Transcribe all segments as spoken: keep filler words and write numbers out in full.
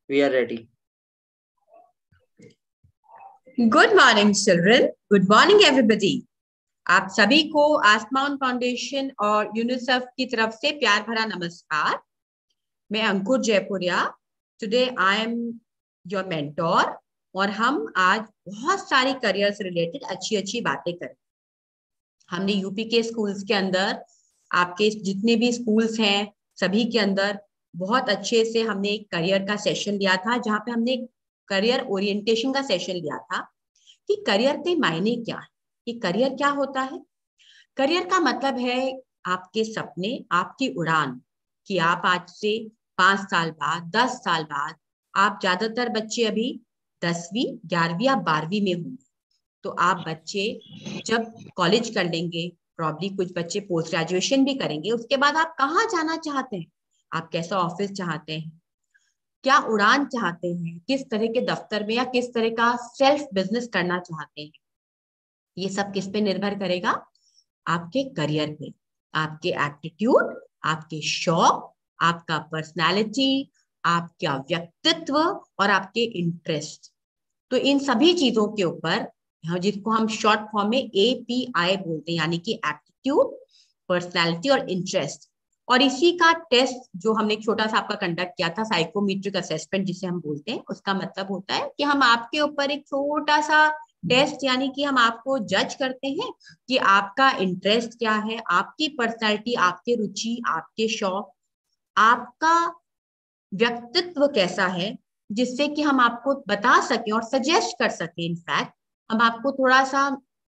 We are ready. Good morning, children. Good morning, everybody. आप सभी को आसमान फाउंडेशन और यूनिसेफ की तरफ से प्यार भरा नमस्कार। मैं Ankur Jaipuria. Today I am your mentor और हम आज बहुत सारी करियर से रिलेटेड अच्छी अच्छी बातें करें। हमने यूपी के स्कूल्स के अंदर, आपके जितने भी स्कूल्स हैं सभी के अंदर बहुत अच्छे से हमने एक करियर का सेशन लिया था, जहाँ पे हमने करियर ओरिएंटेशन का सेशन लिया था कि करियर के मायने क्या है, कि करियर क्या होता है। करियर का मतलब है आपके सपने, आपकी उड़ान, कि आप आज से पांच साल बाद, दस साल बाद, आप ज्यादातर बच्चे अभी दसवीं, ग्यारहवीं या बारहवीं में होंगे, तो आप बच्चे जब कॉलेज कर लेंगे, प्रॉब्ली कुछ बच्चे पोस्ट ग्रेजुएशन भी करेंगे, उसके बाद आप कहाँ जाना चाहते हैं, आप कैसा ऑफिस चाहते हैं, क्या उड़ान चाहते हैं, किस तरह के दफ्तर में या किस तरह का सेल्फ बिजनेस करना चाहते हैं, ये सब किस पे निर्भर करेगा? आपके करियर पे, आपके एप्टीट्यूड, आपके शौक, आपका पर्सनालिटी, आपका व्यक्तित्व और आपके इंटरेस्ट। तो इन सभी चीजों के ऊपर, जिसको हम शॉर्ट फॉर्म में ए पी आई बोलते हैं, यानी कि एप्टीट्यूड, पर्सनालिटी और इंटरेस्ट, और इसी का टेस्ट जो हमने छोटा सा आपका कंडक्ट किया था, साइकोमेट्रिक असेसमेंट जिसे हम बोलते हैं, उसका मतलब होता है कि हम आपके ऊपर एक छोटा सा टेस्ट, यानी कि हम आपको जज करते हैं कि आपका इंटरेस्ट क्या है, आपकी पर्सनालिटी, आपके रुचि, आपके शौक, आपका व्यक्तित्व कैसा है, जिससे कि हम आपको बता सकें और सजेस्ट कर सकें। इनफैक्ट हम आपको थोड़ा सा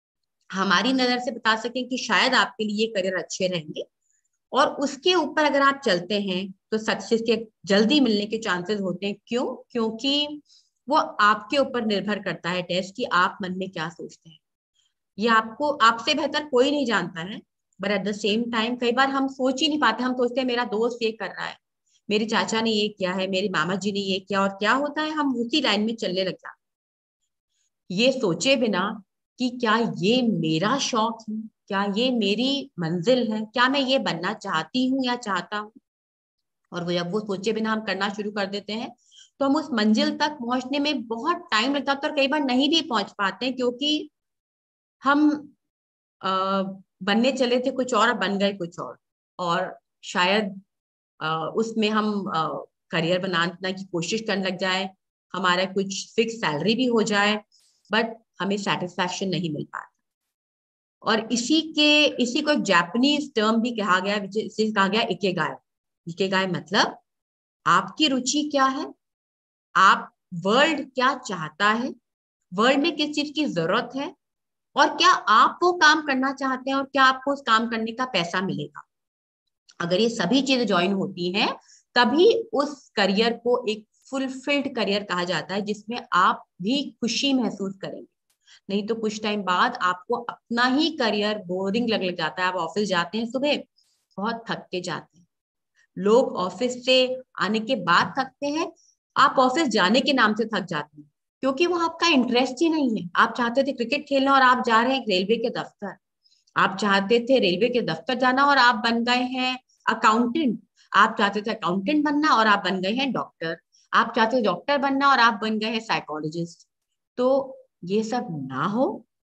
हमारी नजर से बता सकें कि शायद आपके लिए ये करियर अच्छे रहेंगे, और उसके ऊपर अगर आप चलते हैं तो सक्सेस के जल्दी मिलने के चांसेस होते हैं। क्यों? क्योंकि वो आपके ऊपर निर्भर करता है टेस्ट, कि आप मन में क्या सोचते हैं। ये आपको, आपसे बेहतर कोई नहीं जानता है, but at the same time कई बार हम सोच ही नहीं पाते। हम सोचते हैं मेरा दोस्त ये कर रहा है, मेरी चाचा ने ये किया है, मेरी मामा जी ने ये किया, और क्या होता है, हम उसी लाइन में चलने लग जाते, ये सोचे बिना कि क्या ये मेरा शौक है, क्या ये मेरी मंजिल है, क्या मैं ये बनना चाहती हूँ या चाहता हूँ। और वो जब वो सोचे बिना हम करना शुरू कर देते हैं, तो हम उस मंजिल तक पहुंचने में बहुत टाइम लगता है, और कई बार नहीं भी पहुंच पाते हैं, क्योंकि हम आ, बनने चले थे कुछ और, बन गए कुछ और और शायद आ, उसमें हम करियर बनाने की कोशिश करने लग जाए, हमारा कुछ फिक्स सैलरी भी हो जाए, बट हमें सेटिस्फैक्शन नहीं मिल पाता। और इसी के इसी को जापानीज टर्म भी कहा गया, जिसे कहा गया इकेगाई। इकेगाई मतलब आपकी रुचि क्या है, आप वर्ल्ड क्या चाहता है, वर्ल्ड में किस चीज की जरूरत है, और क्या आप वो काम करना चाहते हैं, और क्या आपको उस काम करने का पैसा मिलेगा। अगर ये सभी चीजें ज्वाइन होती हैं, तभी उस करियर को एक फुलफिल्ड करियर कहा जाता है, जिसमें आप भी खुशी महसूस करेंगे। नहीं तो कुछ टाइम बाद आपको अपना ही करियर बोरिंग लगने लग जाता है। आप ऑफिस जाते हैं सुबह, बहुत थक के जाते हैं, लोग ऑफिस से आने के बाद थकते हैं, आप ऑफिस जाने के नाम से थक जाते हैं, क्योंकि वो आपका इंटरेस्ट ही नहीं है। आप चाहते थे क्रिकेट खेलना और आप जा रहे हैं रेलवे के दफ्तर, आप चाहते थे रेलवे के दफ्तर जाना और आप बन गए हैं अकाउंटेंट, आप चाहते थे अकाउंटेंट बनना और आप बन गए हैं डॉक्टर, आप चाहते थे डॉक्टर बनना और आप बन गए हैं साइकोलॉजिस्ट। तो ये सब ना हो,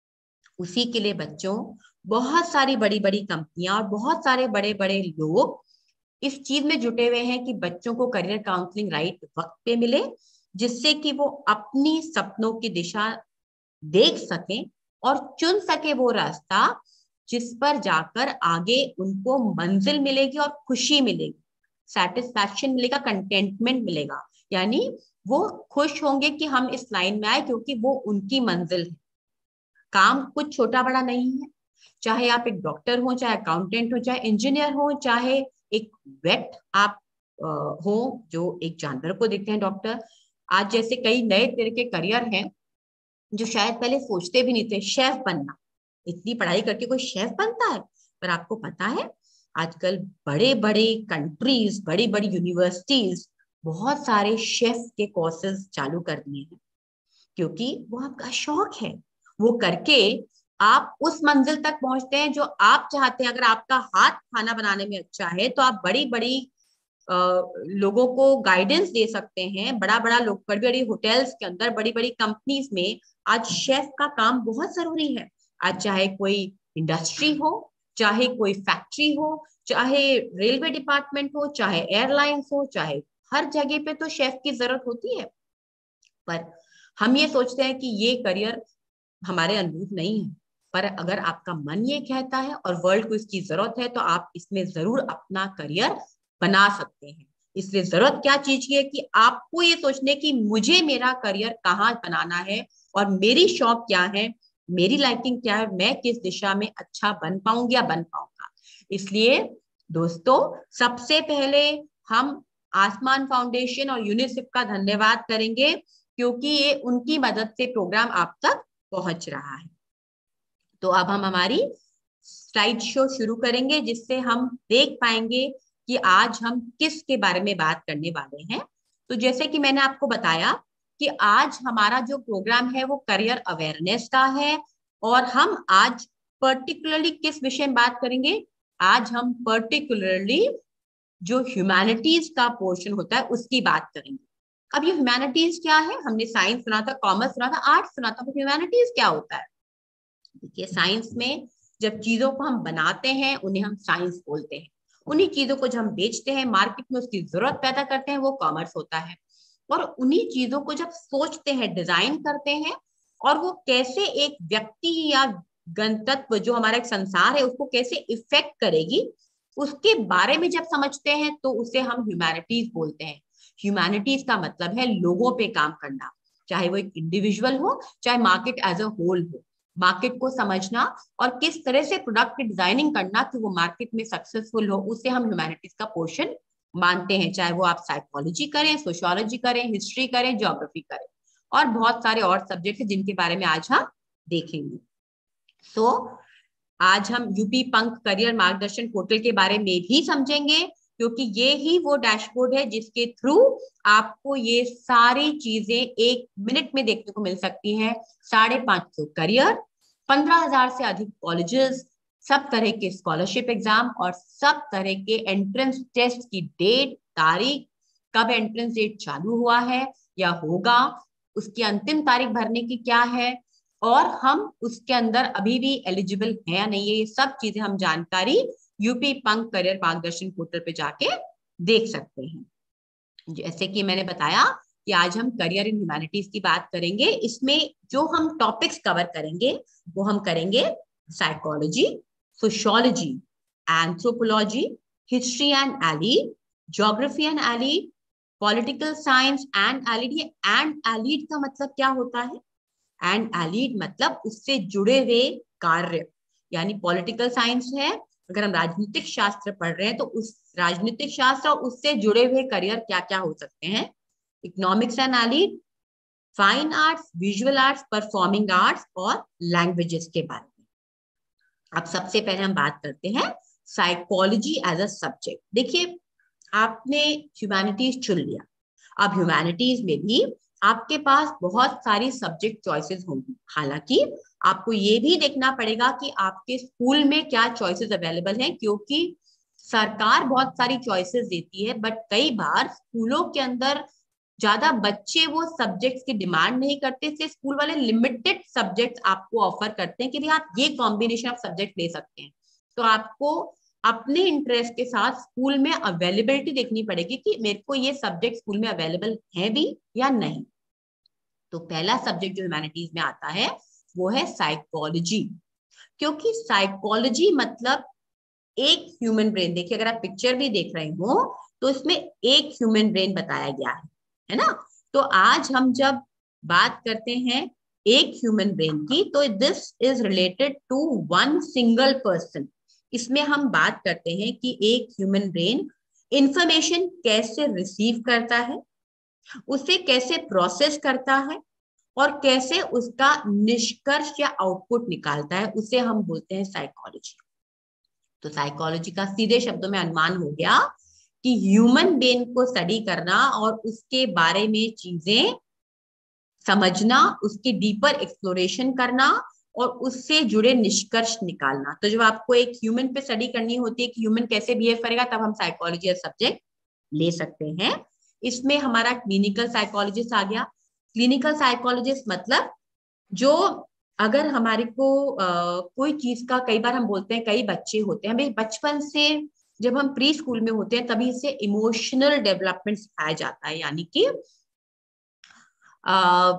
उसी के लिए बच्चों, बहुत सारी बड़ी बड़ी कंपनियां और बहुत सारे बड़े बड़े लोग इस चीज में जुटे हुए हैं कि बच्चों को करियर काउंसलिंग राइट वक्त पे मिले, जिससे कि वो अपनी सपनों की दिशा देख सकें और चुन सके वो रास्ता जिस पर जाकर आगे उनको मंजिल मिलेगी और खुशी मिलेगी, सेटिस्फैक्शन मिलेगा, कंटेंटमेंट मिलेगा। यानी वो खुश होंगे कि हम इस लाइन में आए, क्योंकि वो उनकी मंजिल है। काम कुछ छोटा बड़ा नहीं है, चाहे आप एक डॉक्टर हो, चाहे अकाउंटेंट हो, चाहे इंजीनियर हो, चाहे एक वेट आप आ, हो जो एक जानवर को देखते हैं, डॉक्टर। आज जैसे कई नए तरह के करियर हैं जो शायद पहले सोचते भी नहीं थे। शेफ बनना, इतनी पढ़ाई करके कोई शेफ बनता है? पर आपको पता है आजकल बड़े बड़े कंट्रीज, बड़ी बड़ी यूनिवर्सिटीज बहुत सारे शेफ के कोर्सेज चालू कर दिए हैं, क्योंकि वो आपका शौक है। वो करके आप उस मंजिल तक पहुंचते हैं जो आप चाहते हैं। अगर आपका हाथ खाना बनाने में अच्छा है, तो आप बड़ी बड़ी लोगों को गाइडेंस दे सकते हैं। बड़ा बड़ा लोग, बड़ी बड़ी होटल्स के अंदर, बड़ी बड़ी कंपनीज में आज शेफ का काम बहुत जरूरी है। आज चाहे कोई इंडस्ट्री हो, चाहे कोई फैक्ट्री हो, चाहे रेलवे डिपार्टमेंट हो, चाहे एयरलाइंस हो, चाहे हर जगह पे तो शेफ की जरूरत होती है। पर हम ये सोचते हैं कि ये करियर हमारे अनुरूप नहीं है। पर अगर आपका मन ये कहता है और वर्ल्ड को इसकी जरूरत है, तो आप इसमें जरूर अपना करियर बना सकते हैं। इसलिए जरूरत क्या चीज की है कि आपको ये सोचने की मुझे मेरा करियर कहाँ बनाना है और मेरी शौक क्या है, मेरी लाइकिंग क्या है, मैं किस दिशा में अच्छा बन पाऊंगी या बन पाऊंगा। इसलिए दोस्तों, सबसे पहले हम आसमान फाउंडेशन और यूनिसेफ का धन्यवाद करेंगे, क्योंकि ये उनकी मदद से प्रोग्राम आप तक पहुंच रहा है। तो अब हम हमारी स्लाइड शो शुरू करेंगे, जिससे हम देख पाएंगे कि आज हम किस के बारे में बात करने वाले हैं। तो जैसे कि मैंने आपको बताया कि आज हमारा जो प्रोग्राम है वो करियर अवेयरनेस का है, और हम आज पर्टिकुलरली किस विषय में बात करेंगे। आज हम पर्टिकुलरली जो ह्यूमैनिटीज का पोर्शन होता है उसकी बात करेंगे। अब ये ह्यूमैनिटीज क्या है? हमने साइंस सुना था, कॉमर्स सुना था, आर्ट्स सुना था, तो ह्यूमैनिटीज क्या होता है? देखिए, साइंस में जब चीजों को हम बनाते हैं उन्हें हम साइंस बोलते हैं। उन्हीं चीजों को जब हम बेचते हैं, मार्केट में उसकी जरूरत पैदा करते हैं, वो कॉमर्स होता है। और उन्हीं चीजों को जब सोचते हैं, डिजाइन करते हैं, और वो कैसे एक व्यक्ति या गंतव्य जो हमारा एक संसार है उसको कैसे इफेक्ट करेगी, उसके बारे में जब समझते हैं तो उसे हम ह्यूमैनिटीज बोलते हैं। ह्यूमैनिटीज का मतलब है लोगों पे काम करना, चाहे वो एक इंडिविजुअल हो, चाहे मार्केट एज अ होल हो। मार्केट को समझना और किस तरह से प्रोडक्ट की डिजाइनिंग करना कि वो मार्केट में सक्सेसफुल हो, उसे हम ह्यूमैनिटीज का पोर्शन मानते हैं। चाहे वो आप साइकोलॉजी करें, सोशियोलॉजी करें, हिस्ट्री करें, ज्योग्राफी करें, और बहुत सारे और सब्जेक्ट हैं जिनके बारे में आज हम देखेंगे। तो आज हम यूपी पंख करियर मार्गदर्शन पोर्टल के बारे में भी समझेंगे, क्योंकि ये ही वो डैशबोर्ड है जिसके थ्रू आपको ये सारी चीजें एक मिनट में देखने को मिल सकती हैं। साढ़े पांच सौ करियर, पंद्रह हजार से अधिक कॉलेजेस, सब तरह के स्कॉलरशिप एग्जाम और सब तरह के एंट्रेंस टेस्ट की डेट, तारीख, कब एंट्रेंस डेट चालू हुआ है या होगा, उसकी अंतिम तारीख भरने की क्या है, और हम उसके अंदर अभी भी एलिजिबल है या नहीं है, ये सब चीजें हम जानकारी यूपी पंख करियर मार्गदर्शन पोर्टल पे जाके देख सकते हैं। जैसे कि मैंने बताया कि आज हम करियर इन ह्यूमैनिटीज की बात करेंगे। इसमें जो हम टॉपिक्स कवर करेंगे वो हम करेंगे psychology, sociology, anthropology, history and allied, geography and allied, political science and allied. ये एंड एलिड का मतलब क्या होता है? एंड एलिड मतलब उससे जुड़े हुए कार्य, यानी पॉलिटिकल साइंस है, अगर हम राजनीतिक शास्त्र पढ़ रहे हैं तो उस राजनीतिक शास्त्र और उससे जुड़े हुए करियर क्या क्या हो सकते हैं। Economics and allied, fine arts, visual arts, performing arts और लैंग्वेजेस के बारे में। अब सबसे पहले हम बात करते हैं साइकोलॉजी एज अ सब्जेक्ट। देखिए, आपने ह्यूमैनिटीज चुन लिया। अब ह्यूमैनिटीज में भी आपके पास बहुत सारी सब्जेक्ट चॉइसेस होंगी। हालांकि आपको ये भी देखना पड़ेगा कि आपके स्कूल में क्या चॉइसेस अवेलेबल हैं, क्योंकि सरकार बहुत सारी चॉइसेस देती है, बट कई बार स्कूलों के अंदर ज्यादा बच्चे वो सब्जेक्ट्स की डिमांड नहीं करते, इसलिए स्कूल वाले लिमिटेड सब्जेक्ट्स आपको ऑफर करते हैं कि भाई आप ये कॉम्बिनेशन ऑफ सब्जेक्ट ले सकते हैं। तो आपको अपने इंटरेस्ट के साथ स्कूल में अवेलेबिलिटी देखनी पड़ेगी कि मेरे को ये सब्जेक्ट स्कूल में अवेलेबल है भी या नहीं। तो पहला सब्जेक्ट जो ह्यूमैनिटीज में आता है वो है साइकोलॉजी, क्योंकि साइकोलॉजी मतलब एक ह्यूमन ब्रेन। देखिए, अगर आप पिक्चर भी देख रहे हो तो इसमें एक ह्यूमन ब्रेन बताया गया है, है ना। तो आज हम जब बात करते हैं एक ह्यूमन ब्रेन की, तो this is related to one single person. इसमें हम बात करते हैं कि एक ह्यूमन ब्रेन इंफॉर्मेशन कैसे रिसीव करता है, उसे कैसे प्रोसेस करता है, और कैसे उसका निष्कर्ष या आउटपुट निकालता है, उसे हम बोलते हैं साइकोलॉजी। तो साइकोलॉजी का सीधे शब्दों में अनुमान हो गया कि ह्यूमन ब्रेन को स्टडी करना और उसके बारे में चीजें समझना, उसकी डीपर एक्सप्लोरेशन करना और उससे जुड़े निष्कर्ष निकालना। तो जब आपको एक ह्यूमन पे स्टडी करनी होती है कि ह्यूमन कैसे बिहेव करेगा, तब हम साइकोलॉजी सब्जेक्ट ले सकते हैं। इसमें हमारा क्लिनिकल साइकोलॉजिस्ट आ गया। क्लिनिकल साइकोलॉजिस्ट मतलब जो अगर हमारे को आ, कोई चीज का, कई बार हम बोलते हैं कई बच्चे होते हैं, हमें बचपन से जब हम प्री स्कूल में होते हैं तभी से इमोशनल डेवलपमेंट सिखाया जाता है, यानी कि आ,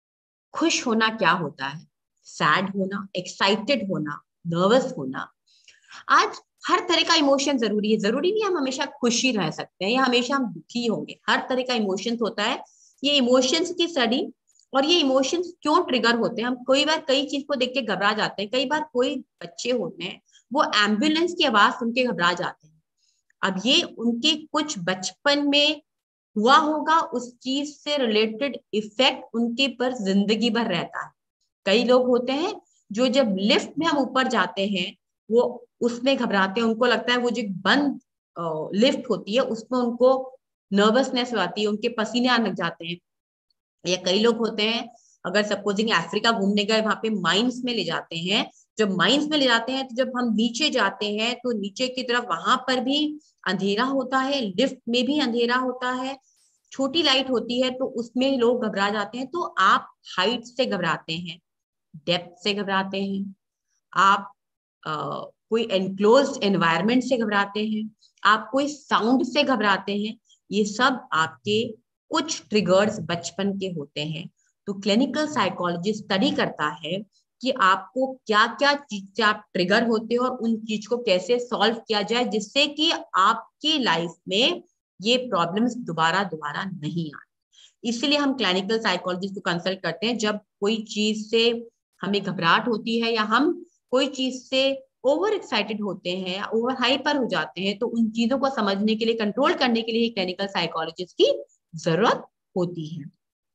खुश होना क्या होता है, सैड होना, एक्साइटेड होना, नर्वस होना। आज हर तरह का इमोशन जरूरी है, जरूरी नहीं हम हमेशा खुशी रह सकते हैं या हमेशा हम दुखी होंगे, हर तरह का इमोशंस होता है। ये इमोशंस की स्टडी और ये इमोशंस क्यों ट्रिगर होते हैं, हम कई बार कई चीज को देख के घबरा जाते हैं। कई बार कोई बच्चे होते हैं वो एम्बुलेंस की आवाज सुन के घबरा जाते हैं। अब ये उनके कुछ बचपन में हुआ होगा, उस चीज से रिलेटेड इफेक्ट उनके पर जिंदगी भर रहता है। कई लोग होते हैं जो जब लिफ्ट में हम ऊपर जाते हैं वो उसमें घबराते हैं, उनको लगता है वो जो बंद लिफ्ट होती है उसमें उनको नर्वसनेस आती है, उनके पसीने आने लग जाते हैं। या कई लोग होते हैं अगर सपोजिंग अफ्रीका घूमने गए, वहां पे माइंस में ले जाते हैं, जब माइंस में ले जाते हैं तो जब हम नीचे जाते हैं तो नीचे की तरफ वहां पर भी अंधेरा होता है, लिफ्ट में भी अंधेरा होता है, छोटी लाइट होती है तो उसमें लोग घबरा जाते हैं। तो आप हाइट से घबराते हैं, डेप्थ से घबराते हैं, आप आ, कोई एनक्लोज्ड एनवायरनमेंट से घबराते हैं, आप कोई साउंड से घबराते हैं, ये सब आपके कुछ ट्रिगर्स बचपन के होते हैं। तो क्लिनिकल साइकोलॉजी स्टडी करता है कि आपको क्या क्या चीज से आप ट्रिगर होते हो और उन चीज को कैसे सॉल्व किया जाए जिससे कि आपकी लाइफ में ये प्रॉब्लम्स दोबारा दोबारा नहीं आए। इसीलिए हम क्लिनिकल साइकोलॉजिस्ट को कंसल्ट करते हैं जब कोई चीज से हमें घबराहट होती है या हम कोई चीज से ओवर एक्साइटेड होते हैं या ओवर हाइपर हो जाते हैं, तो उन चीजों को समझने के लिए, कंट्रोल करने के लिए क्लिनिकल साइकोलॉजिस्ट की जरूरत होती है।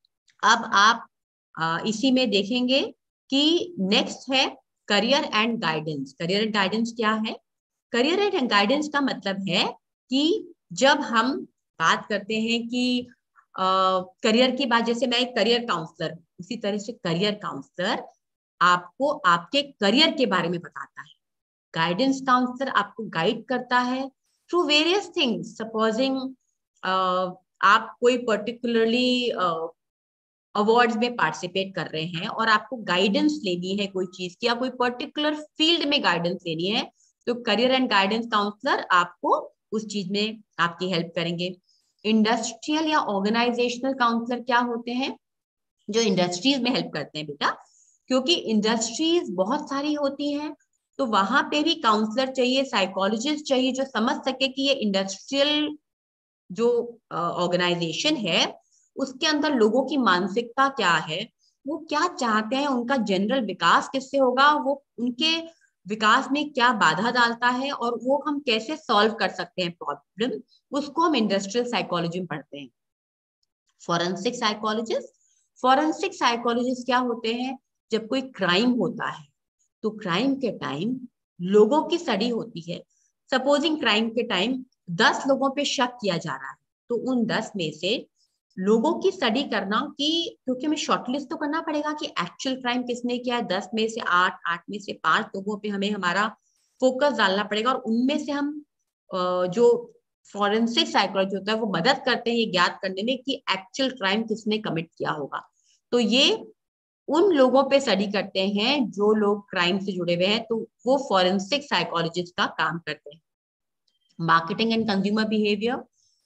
अब आप आ, इसी में देखेंगे कि नेक्स्ट है career and guidance. Career and guidance क्या है? करियर एंड गाइडेंस का मतलब है कि जब हम बात करते हैं कि करियर की बात, जैसे मैं एक करियर काउंसलर हूँ, उसी तरह से करियर काउंसलर आपको आपके करियर के बारे में बताता है। गाइडेंस काउंसलर आपको गाइड करता है थ्रू वेरियस थिंग्स। सपोजिंग आप कोई पर्टिकुलरली अवार्ड्स में पार्टिसिपेट कर रहे हैं और आपको गाइडेंस लेनी है कोई चीज की या कोई पर्टिकुलर फील्ड में गाइडेंस लेनी है, तो करियर एंड गाइडेंस काउंसलर आपको उस चीज में आपकी हेल्प करेंगे। इंडस्ट्रियल या ऑर्गेनाइजेशनल काउंसलर क्या होते हैं? जो इंडस्ट्रीज में हेल्प करते हैं बेटा, क्योंकि इंडस्ट्रीज बहुत सारी होती हैं तो वहां पे भी काउंसलर चाहिए, साइकोलॉजिस्ट चाहिए जो समझ सके कि ये इंडस्ट्रियल जो ऑर्गेनाइजेशन uh, है उसके अंदर लोगों की मानसिकता क्या है, वो क्या चाहते हैं, उनका जनरल विकास किससे होगा, वो उनके विकास में क्या बाधा डालता है और वो हम कैसे सॉल्व कर सकते हैं प्रॉब्लम, उसको हम इंडस्ट्रियल साइकोलॉजी में पढ़ते हैं। फॉरेंसिक साइकोलॉजिस्ट फॉरेंसिक साइकोलॉजिस्ट क्या होते हैं? जब कोई क्राइम होता है तो क्राइम के टाइम लोगों की स्टडी होती है। सपोजिंग क्राइम के टाइम दस लोगों पे शक किया जा रहा है तो उन दस में से लोगों की स्टडी करना कि, क्योंकि हमें शॉर्टलिस्ट तो करना पड़ेगा कि एक्चुअल क्राइम किसने किया है, दस में से आठ, आठ में से पांच लोगों पे हमें हमारा फोकस डालना पड़ेगा और उनमें से हम जो फॉरेंसिक साइकोलॉजी होता है वो मदद करते हैं ये ज्ञात करने में कि एक्चुअल क्राइम किसने कमिट किया होगा। तो ये उन लोगों पे स्टडी करते हैं जो लोग क्राइम से जुड़े हुए हैं, तो वो फॉरेंसिक साइकोलॉजिस्ट का काम करते हैं। मार्केटिंग एंड कंज्यूमर बिहेवियर,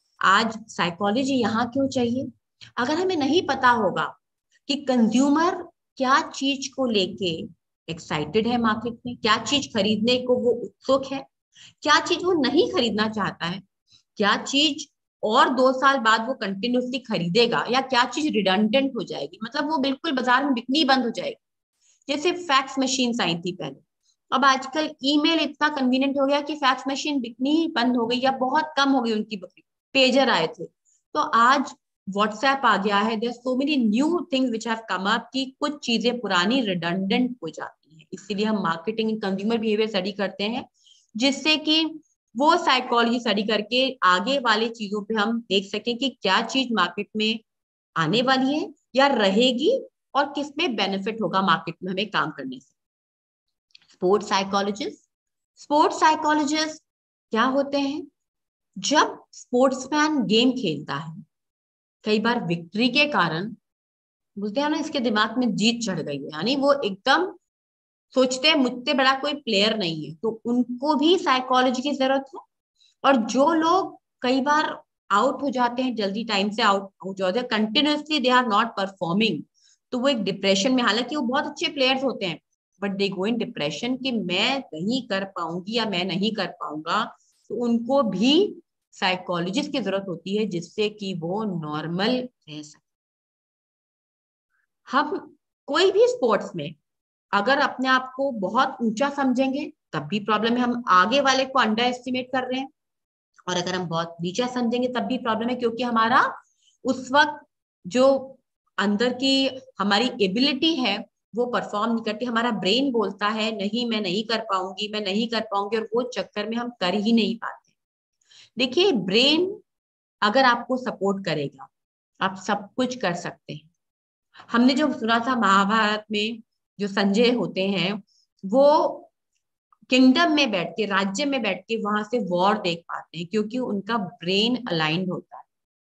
आज साइकोलॉजी यहाँ क्यों चाहिए? अगर हमें नहीं पता होगा कि कंज्यूमर क्या चीज को लेके एक्साइटेड है मार्केट में, क्या चीज खरीदने को वो उत्सुक है, क्या चीज वो नहीं खरीदना चाहता है, क्या चीज और दो साल बाद वो कंटिन्यूसली खरीदेगा या क्या चीज रिडंडेंट हो जाएगी, मतलब वो बिल्कुल बाजार में बिकनी बंद हो जाएगी। जैसे फैक्स मशीन आई थी पहले, अब आजकल ईमेल इतना कन्वीनियंट हो गया कि फैक्स मशीन बिकनी ही बंद हो गई या बहुत कम हो गई उनकी बिक्री, पेजर आए थे। तो आज व्हाट्सएप आ गया है, there so many new things which have come up कि कुछ चीजें पुरानी रिडंडेंट हो जाती हैं। इसीलिए हम marketing and consumer behaviour study करते हैं जिससे कि वो साइकोलॉजी स्टडी करके आगे वाली चीजों पे हम देख सकें कि क्या चीज मार्केट में आने वाली है या रहेगी और किसमें बेनिफिट होगा मार्केट में हमें काम करने से। स्पोर्ट्स साइकोलॉजिस्ट स्पोर्ट्स साइकोलॉजिस्ट क्या होते हैं? जब स्पोर्ट्समैन गेम खेलता है, कई बार विक्ट्री के कारण बोलते हैं ना इसके दिमाग में जीत चढ़ गई है, यानी वो एकदम सोचते हैं मुझसे बड़ा कोई प्लेयर नहीं है, तो उनको भी साइकोलॉजी की जरूरत है। और जो लोग कई बार आउट हो जाते हैं, जल्दी टाइम से आउट हो जाते हैं, continuously they are not performing, तो वो एक डिप्रेशन में, हालांकि वो बहुत अच्छे प्लेयर्स होते हैं, but they go in depression कि मैं नहीं कर पाऊंगी या मैं नहीं कर पाऊंगा, तो उनको भी साइकोलॉजिस्ट की जरूरत होती है जिससे कि वो नॉर्मल रह सके। हम कोई भी स्पोर्ट्स में अगर अपने आप को बहुत ऊंचा समझेंगे तब भी प्रॉब्लम है, हम आगे वाले को अंडर एस्टिमेट कर रहे हैं। और अगर हम बहुत नीचा समझेंगे तब भी प्रॉब्लम है, क्योंकि हमारा उस वक्त जो अंदर की हमारी एबिलिटी है वो परफॉर्म नहीं करती, हमारा ब्रेन बोलता है नहीं मैं नहीं कर पाऊंगी, मैं नहीं कर पाऊंगी, और वो चक्कर में हम कर ही नहीं पाते। देखिए, ब्रेन अगर आपको सपोर्ट करेगा आप सब कुछ कर सकते हैं। हमने जो सुना था महाभारत में, जो संजय होते हैं वो किंगडम में बैठ के, राज्य में बैठ के वहां से वॉर देख पाते हैं, क्योंकि उनका ब्रेन अलाइंड होता है।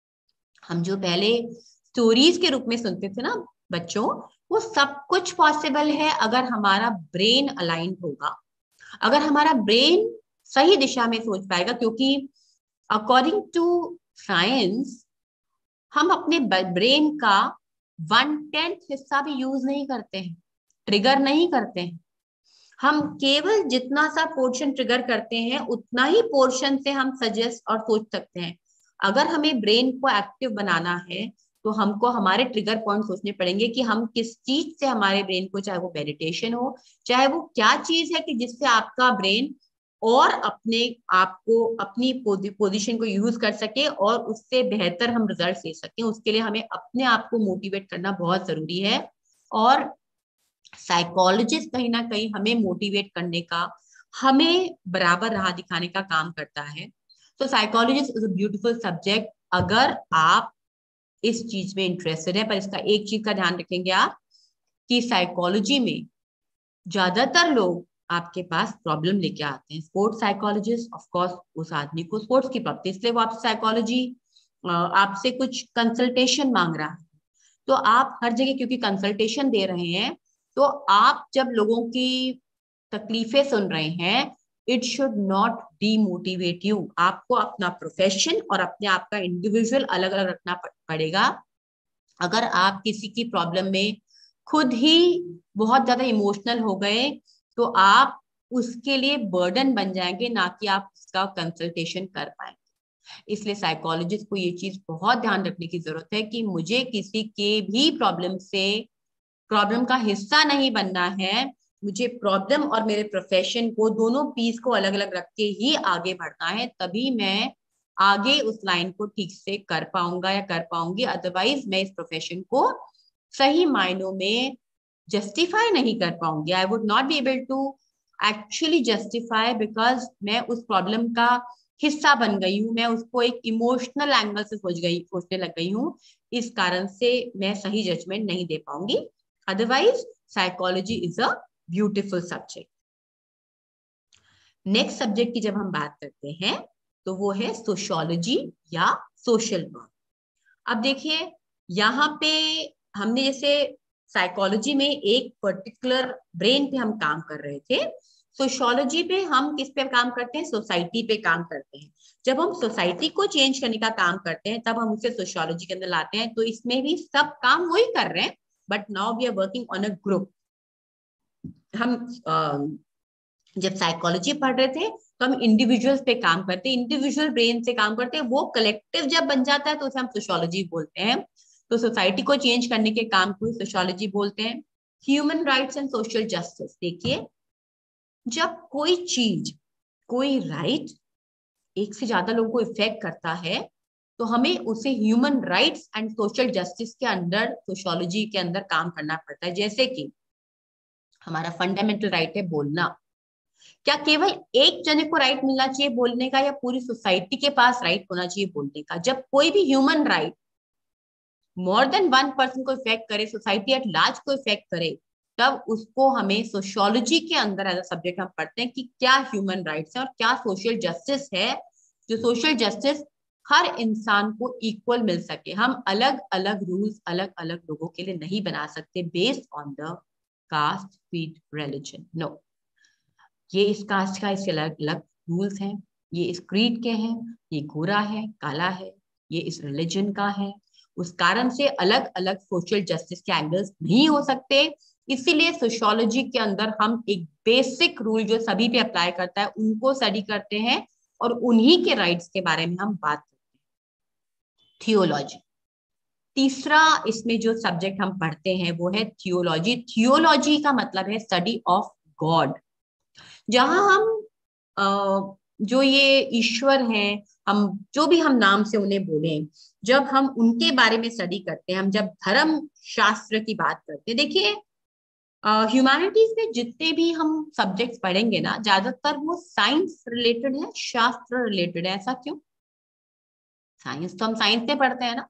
हम जो पहले स्टोरीज के रूप में सुनते थे ना बच्चों, वो सब कुछ पॉसिबल है अगर हमारा ब्रेन अलाइंड होगा, अगर हमारा ब्रेन सही दिशा में सोच पाएगा। क्योंकि अकॉर्डिंग टू साइंस हम अपने ब्रेन का वन टेंथ हिस्सा भी यूज नहीं करते हैं, ट्रिगर नहीं करते हैं। हम केवल जितना सा पोर्शन ट्रिगर करते हैं उतना ही पोर्शन से हम सजेस्ट और सोच सकते हैं। अगर हमें ब्रेन को एक्टिव बनाना है तो हमको हमारे ट्रिगर पॉइंट सोचने पड़ेंगे कि हम किस चीज से हमारे ब्रेन को, चाहे वो मेडिटेशन हो, चाहे वो क्या चीज है कि जिससे आपका ब्रेन और अपने आप को, अपनी पोजीशन को यूज कर सके और उससे बेहतर हम रिजल्ट ले सकें। उसके लिए हमें अपने आप को मोटिवेट करना बहुत जरूरी है, और साइकोलॉजिस्ट कहीं ना कहीं हमें मोटिवेट करने का, हमें बराबर राह दिखाने का काम करता है। तो psychologist is a beautiful subject अगर आप इस चीज में इंटरेस्टेड है। पर इसका एक चीज का ध्यान रखेंगे आप कि साइकोलॉजी में ज्यादातर लोग आपके पास प्रॉब्लम लेके आते हैं। स्पोर्ट्स साइकोलॉजिस्ट ऑफ कोर्स उस आदमी को स्पोर्ट्स की प्रॉब्लम, इसलिए वो आपसे साइकोलॉजी, आपसे कुछ कंसल्टेशन मांग रहा है। तो आप हर जगह क्योंकि कंसल्टेशन दे रहे हैं, तो आप जब लोगों की तकलीफें सुन रहे हैं, it should not demotivate you. आपको अपना प्रोफेशन और अपने आप का इंडिविजुअल अलग अलग रखना पड़ेगा। अगर आप किसी की प्रॉब्लम में खुद ही बहुत ज्यादा इमोशनल हो गए तो आप उसके लिए बर्डन बन जाएंगे, ना कि आप उसका कंसल्टेशन कर पाएंगे। इसलिए साइकोलॉजिस्ट को ये चीज बहुत ध्यान रखने की जरूरत है कि मुझे किसी के भी प्रॉब्लम से, प्रॉब्लम का हिस्सा नहीं बनना है। मुझे प्रॉब्लम और मेरे प्रोफेशन को, दोनों पीस को अलग अलग रख के ही आगे बढ़ना है, तभी मैं आगे उस लाइन को ठीक से कर पाऊंगा या कर पाऊंगी। अदरवाइज मैं इस प्रोफेशन को सही मायनों में जस्टिफाई नहीं कर पाऊंगी। I would not be able to actually justify, because मैं उस प्रॉब्लम का हिस्सा बन गई हूँ, मैं उसको एक इमोशनल एंगल से सोच गई सोचने लग गई हूँ। इस कारण से मैं सही जजमेंट नहीं दे पाऊंगी। Otherwise psychology is a beautiful subject. Next subject की जब हम बात करते हैं तो वो है सोशियोलॉजी या सोशल वर्क। अब देखिए, यहाँ पे हमने जैसे साइकोलॉजी में एक पर्टिकुलर ब्रेन पे हम काम कर रहे थे, सोशियोलॉजी पे हम किस पे काम करते हैं, सोसाइटी पे काम करते हैं। जब हम सोसाइटी को चेंज करने का काम करते हैं तब हम उसे सोशियोलॉजी के अंदर लाते हैं। तो इसमें भी सब काम वही कर रहे हैं, but now we are working on a group. हम जब साइकोलॉजी पढ़ रहे थे तो हम इंडिविजुअल्स पे काम करते हैं, इंडिविजुअल ब्रेन से काम करते हैं। वो कलेक्टिव जब बन जाता है तो उसे हम सोशियोलॉजी बोलते हैं। तो सोसाइटी को चेंज करने के काम को सोशियोलॉजी बोलते हैं। Human rights and social justice. देखिए, जब कोई चीज, कोई राइट एक से ज्यादा लोगों को इफेक्ट करता है तो हमें उसे human rights and social justice के अंदर, सोशियोलॉजी के अंदर काम करना पड़ता है। जैसे कि हमारा फंडामेंटल राइट है बोलना, क्या केवल एक जने को राइट मिलना चाहिए बोलने का, या पूरी सोसाइटी के पास राइट होना चाहिए बोलने का? जब कोई भी human right more than one person को इफेक्ट करे, सोसाइटी एट लार्ज को इफेक्ट करे, तब उसको हमें सोशियोलॉजी के अंदर एज अ सब्जेक्ट हम पढ़ते हैं कि क्या ह्यूमन राइट्स है और क्या सोशल जस्टिस है। जो सोशल जस्टिस हर इंसान को इक्वल मिल सके। हम अलग अलग रूल्स अलग अलग लोगों के लिए नहीं बना सकते based on the caste, creed, religion. No, ये इस कास्ट का इसके अलग अलग रूल्स हैं, ये इस क्रीड के हैं, ये गोरा है, काला है, ये इस रिलीजन का है। उस कारण से अलग अलग सोशल जस्टिस के एंगल्स नहीं हो सकते। इसीलिए सोशियोलॉजी के अंदर हम एक बेसिक रूल जो सभी पे अप्लाई करता है उनको स्टडी करते हैं और उन्हीं के राइट्स के बारे में हम बात करते हैं। थियोलॉजी, तीसरा इसमें जो सब्जेक्ट हम पढ़ते हैं वो है थियोलॉजी। थियोलॉजी का मतलब है स्टडी ऑफ गॉड, जहां हम जो ये ईश्वर हैं, हम जो भी हम नाम से उन्हें बोले, जब हम उनके बारे में स्टडी करते हैं, हम जब धर्म शास्त्र की बात करते हैं, देखिए ह्यूमैनिटीज में जितने भी हम सब्जेक्ट्स पढ़ेंगे ना, ज्यादातर वो साइंस रिलेटेड है, शास्त्र रिलेटेड है। ऐसा क्यों? साइंस तो हम साइंस से पढ़ते हैं ना,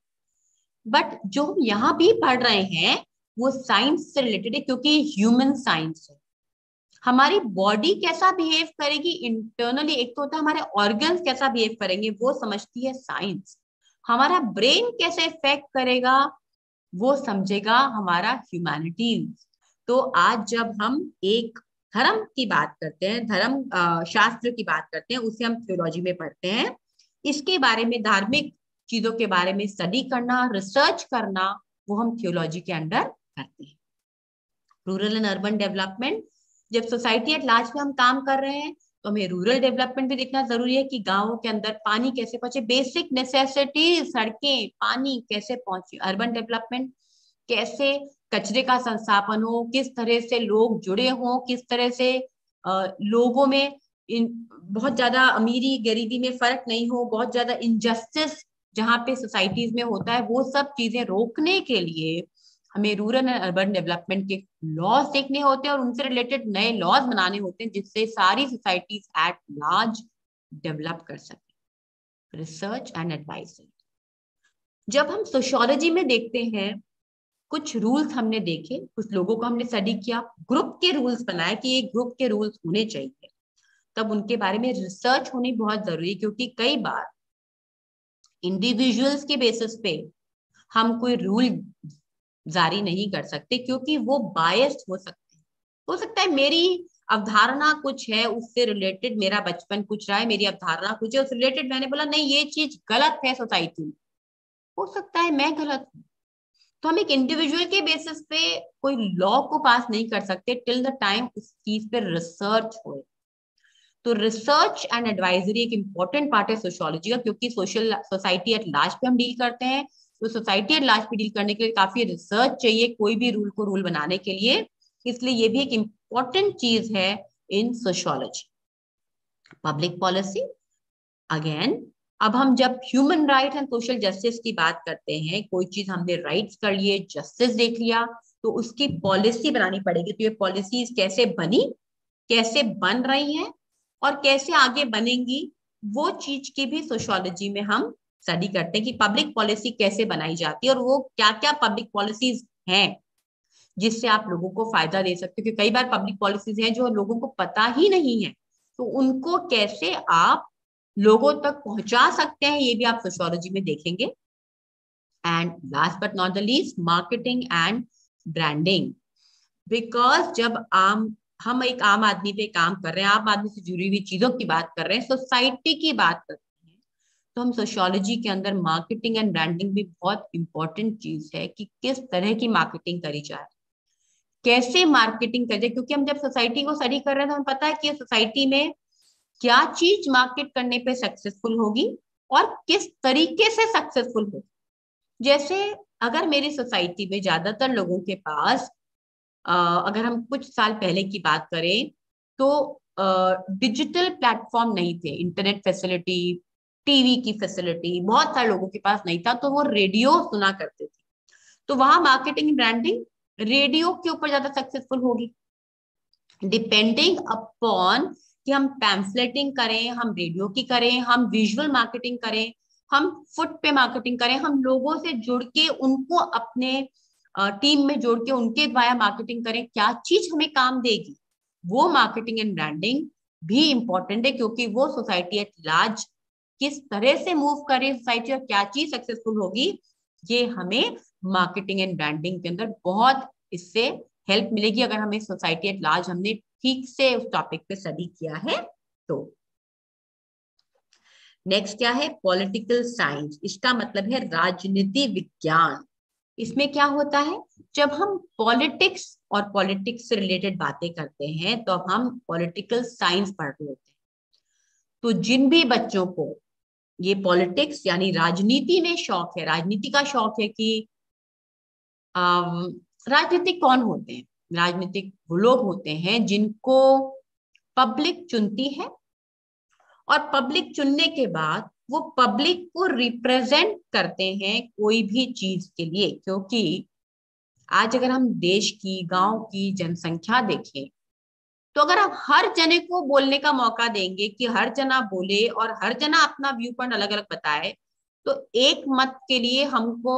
बट जो हम यहाँ भी पढ़ रहे हैं वो साइंस से रिलेटेड है, क्योंकि ह्यूमन साइंस है। हमारी बॉडी कैसा बिहेव करेगी इंटरनली, एक तो होता है हमारे ऑर्गन्स कैसा बिहेव करेंगे, वो समझती है साइंस। हमारा ब्रेन कैसे इफेक्ट करेगा वो समझेगा हमारा ह्यूमैनिटीज। तो आज जब हम एक धर्म की बात करते हैं, धर्म शास्त्र की बात करते हैं, उसे हम थियोलॉजी में पढ़ते हैं। इसके बारे में, धार्मिक चीजों के बारे में स्टडी करना, रिसर्च करना, वो हम थियोलॉजी के अंडर करते हैं। रूरल एंड अर्बन डेवलपमेंट, जब सोसाइटी एट लार्ज में हम काम कर रहे हैं तो हमें रूरल डेवलपमेंट भी देखना जरूरी है कि गांवों के अंदर पानी कैसे पहुंचे, बेसिक नेसेसिटी, सड़कें, पानी कैसे पहुंचे। अर्बन डेवलपमेंट, कैसे कचरे का संस्थापन हो, किस तरह से लोग जुड़े हों, किस तरह से आ, लोगों में इन बहुत ज्यादा अमीरी गरीबी में फर्क नहीं हो, बहुत ज्यादा इनजस्टिस जहाँ पे सोसाइटीज में होता है, वो सब चीजें रोकने के लिए हमें रूरल एंड अर्बन डेवलपमेंट के लॉज देखने होते हैं और उनसे रिलेटेड नए लॉज बनाने होते हैं, जिससे सारी सोसाइटीज एट लार्ज डेवलप कर सके। रिसर्च एंड एडवाइजरी, जब हम सोशियोलॉजी में देखते हैं, कुछ रूल्स हमने देखे, कुछ लोगों को हमने स्टडी किया, ग्रुप के रूल्स बनाए कि ये ग्रुप के रूल्स होने चाहिए, तब उनके बारे में रिसर्च होनी बहुत जरूरी है। क्योंकि कई बार इंडिविजुअल्स के बेसिस पे हम कोई रूल जारी नहीं कर सकते, क्योंकि वो बायस्ड हो सकते हैं। हो सकता है मेरी अवधारणा कुछ है, उससे रिलेटेड मेरा बचपन कुछ रहा है, मेरी अवधारणा कुछ है, उससे रिलेटेड मैंने बोला नहीं ये चीज गलत है सोसाइटी में, हो सकता है मैं गलत हूँ। तो हम एक इंडिविजुअल के बेसिस पे कोई लॉ को पास नहीं कर सकते टिल द टाइम उस चीज पे रिसर्च हो। तो रिसर्च एंड एडवाइजरी एक इंपॉर्टेंट पार्ट है सोशियोलॉजी का, क्योंकि सोशल सोसाइटी एट लार्ज पे हम डील करते हैं। तो सोसाइटी एट लार्ज पे डील करने के लिए काफी रिसर्च चाहिए, कोई भी रूल को रूल बनाने के लिए। इसलिए ये भी एक इंपॉर्टेंट चीज है in sociology. Public policy, again अब हम जब human right and social justice की बात करते हैं, कोई चीज हमने राइट्स कर लिए, जस्टिस देख लिया, तो उसकी पॉलिसी बनानी पड़ेगी। तो ये पॉलिसीज कैसे बनी, कैसे बन रही हैं और कैसे आगे बनेंगी, वो चीज की भी सोशियोलॉजी में हम स्टडी करते हैं कि पब्लिक पॉलिसी कैसे बनाई जाती है और वो क्या क्या पब्लिक पॉलिसीज हैं जिससे आप लोगों को फायदा दे सकते हो। क्योंकि कई बार पब्लिक पॉलिसीज हैं जो लोगों को पता ही नहीं है, तो उनको कैसे आप लोगों तक पहुंचा सकते हैं, ये भी आप सोशियोलॉजी में देखेंगे। And last but not the least, marketing and branding. Because जब आम हम एक आम आदमी पे काम कर रहे हैं, आम आदमी से जुड़ी हुई चीजों की बात कर रहे हैं, सोसाइटी की बात करते हैं, तो हम सोशियोलॉजी के अंदर मार्केटिंग एंड ब्रांडिंग भी बहुत इंपॉर्टेंट चीज है कि किस तरह की मार्केटिंग करी जाए, कैसे मार्केटिंग करी जाए। क्योंकि हम जब सोसाइटी को स्टडी कर रहे हैं तो हमें पता है कि सोसाइटी में क्या चीज मार्केट करने पे सक्सेसफुल होगी और किस तरीके से सक्सेसफुल होगी। जैसे अगर मेरी सोसाइटी में ज्यादातर लोगों के पास Uh, अगर हम कुछ साल पहले की बात करें तो डिजिटल uh, प्लेटफॉर्म नहीं थे, इंटरनेट फैसिलिटी, टीवी की फैसिलिटी बहुत सारे लोगों के पास नहीं था, तो वो रेडियो सुना करते थे। तो वहां मार्केटिंग ब्रांडिंग रेडियो के ऊपर ज्यादा सक्सेसफुल होगी, डिपेंडिंग अपॉन कि हम पैम्फलेटिंग करें, हम रेडियो की करें, हम विजुअल मार्केटिंग करें, हम फुट पे मार्केटिंग करें, हम लोगों से जुड़ के उनको अपने टीम में जोड़ के उनके द्वारा मार्केटिंग करें, क्या चीज हमें काम देगी, वो मार्केटिंग एंड ब्रांडिंग भी इंपॉर्टेंट है। क्योंकि वो सोसाइटी एट लार्ज किस तरह से मूव करे सोसाइटी और क्या चीज सक्सेसफुल होगी, ये हमें मार्केटिंग एंड ब्रांडिंग के अंदर बहुत इससे हेल्प मिलेगी अगर हमें सोसाइटी एट लार्ज हमने ठीक से उस टॉपिक पे स्टडी किया है तो। नेक्स्ट क्या है, पॉलिटिकल साइंस। इसका मतलब है राजनीति विज्ञान। इसमें क्या होता है, जब हम पॉलिटिक्स और पॉलिटिक्स से रिलेटेड बातें करते हैं तो हम पॉलिटिकल साइंस पढ़ रहे होते हैं। तो जिन भी बच्चों को ये पॉलिटिक्स यानी राजनीति में शौक है, राजनीति का शौक है कि राजनीतिक कौन होते हैं, राजनीतिक वो लोग होते हैं जिनको पब्लिक चुनती है और पब्लिक चुनने के बाद वो पब्लिक को रिप्रेजेंट करते हैं कोई भी चीज के लिए। क्योंकि आज अगर हम देश की, गांव की जनसंख्या देखें तो अगर आप हर जने को बोलने का मौका देंगे कि हर जना बोले और हर जना अपना व्यू पॉइंट अलग अलग बताए, तो एक मत के लिए हमको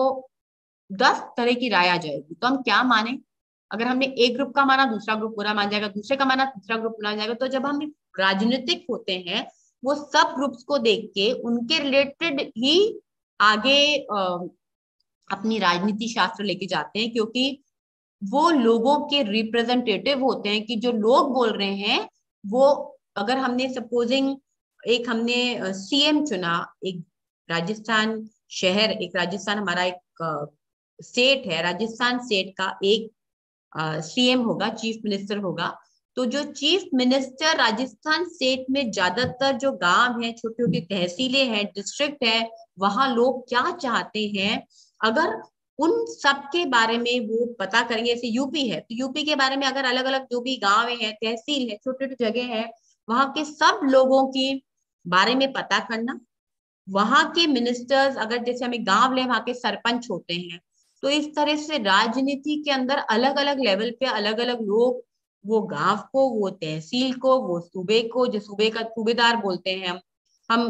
दस तरह की राय आ जाएगी। तो हम क्या माने, अगर हमने एक ग्रुप का माना दूसरा ग्रुप बुरा मान जाएगा, दूसरे का माना तीसरा ग्रुप बुरा मान जाएगा। तो जब हम राजनीतिक होते हैं वो सब ग्रुप्स को देख के उनके रिलेटेड ही आगे आ, अपनी राजनीति शास्त्र लेके जाते हैं, क्योंकि वो लोगों के रिप्रेजेंटेटिव होते हैं कि जो लोग बोल रहे हैं वो, अगर हमने सपोजिंग एक हमने सीएम चुना, एक राजस्थान शहर, एक राजस्थान हमारा एक स्टेट है, राजस्थान स्टेट का एक सीएम होगा, चीफ मिनिस्टर होगा। तो जो चीफ मिनिस्टर राजस्थान स्टेट में ज्यादातर जो गांव है, छोटी छोटी तहसीलें हैं, डिस्ट्रिक्ट है, वहां लोग क्या चाहते हैं, अगर उन सब के बारे में वो पता करेंगे। जैसे यूपी है तो यूपी के बारे में अगर अलग अलग जो भी गांव है, तहसील है, छोटे छोटे जगह है, वहां के सब लोगों के बारे में पता करना, वहां के मिनिस्टर्स, अगर जैसे हमें गांव ले वहां के सरपंच होते हैं, तो इस तरह से राजनीति के अंदर अलग अलग लेवल पे अलग अलग लोग वो गांव को, वो तहसील को, वो सूबे को, जो सूबे का सूबेदार बोलते हैं हम हम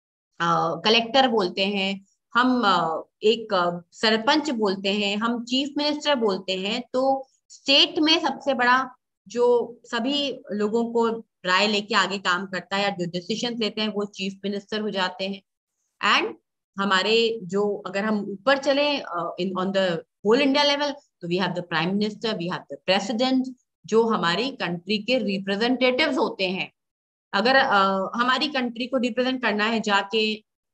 कलेक्टर बोलते हैं, हम एक सरपंच बोलते हैं, हम चीफ मिनिस्टर बोलते हैं। तो स्टेट में सबसे बड़ा जो सभी लोगों को राय लेके आगे काम करता है या जो डिसीजन लेते हैं वो चीफ मिनिस्टर हो जाते हैं। एंड हमारे जो, अगर हम ऊपर चले in on the whole India level, तो we have the prime minister, we have the president, जो हमारी कंट्री के रिप्रेजेंटेटिव्स होते हैं। अगर uh, हमारी कंट्री को रिप्रेजेंट करना है जाके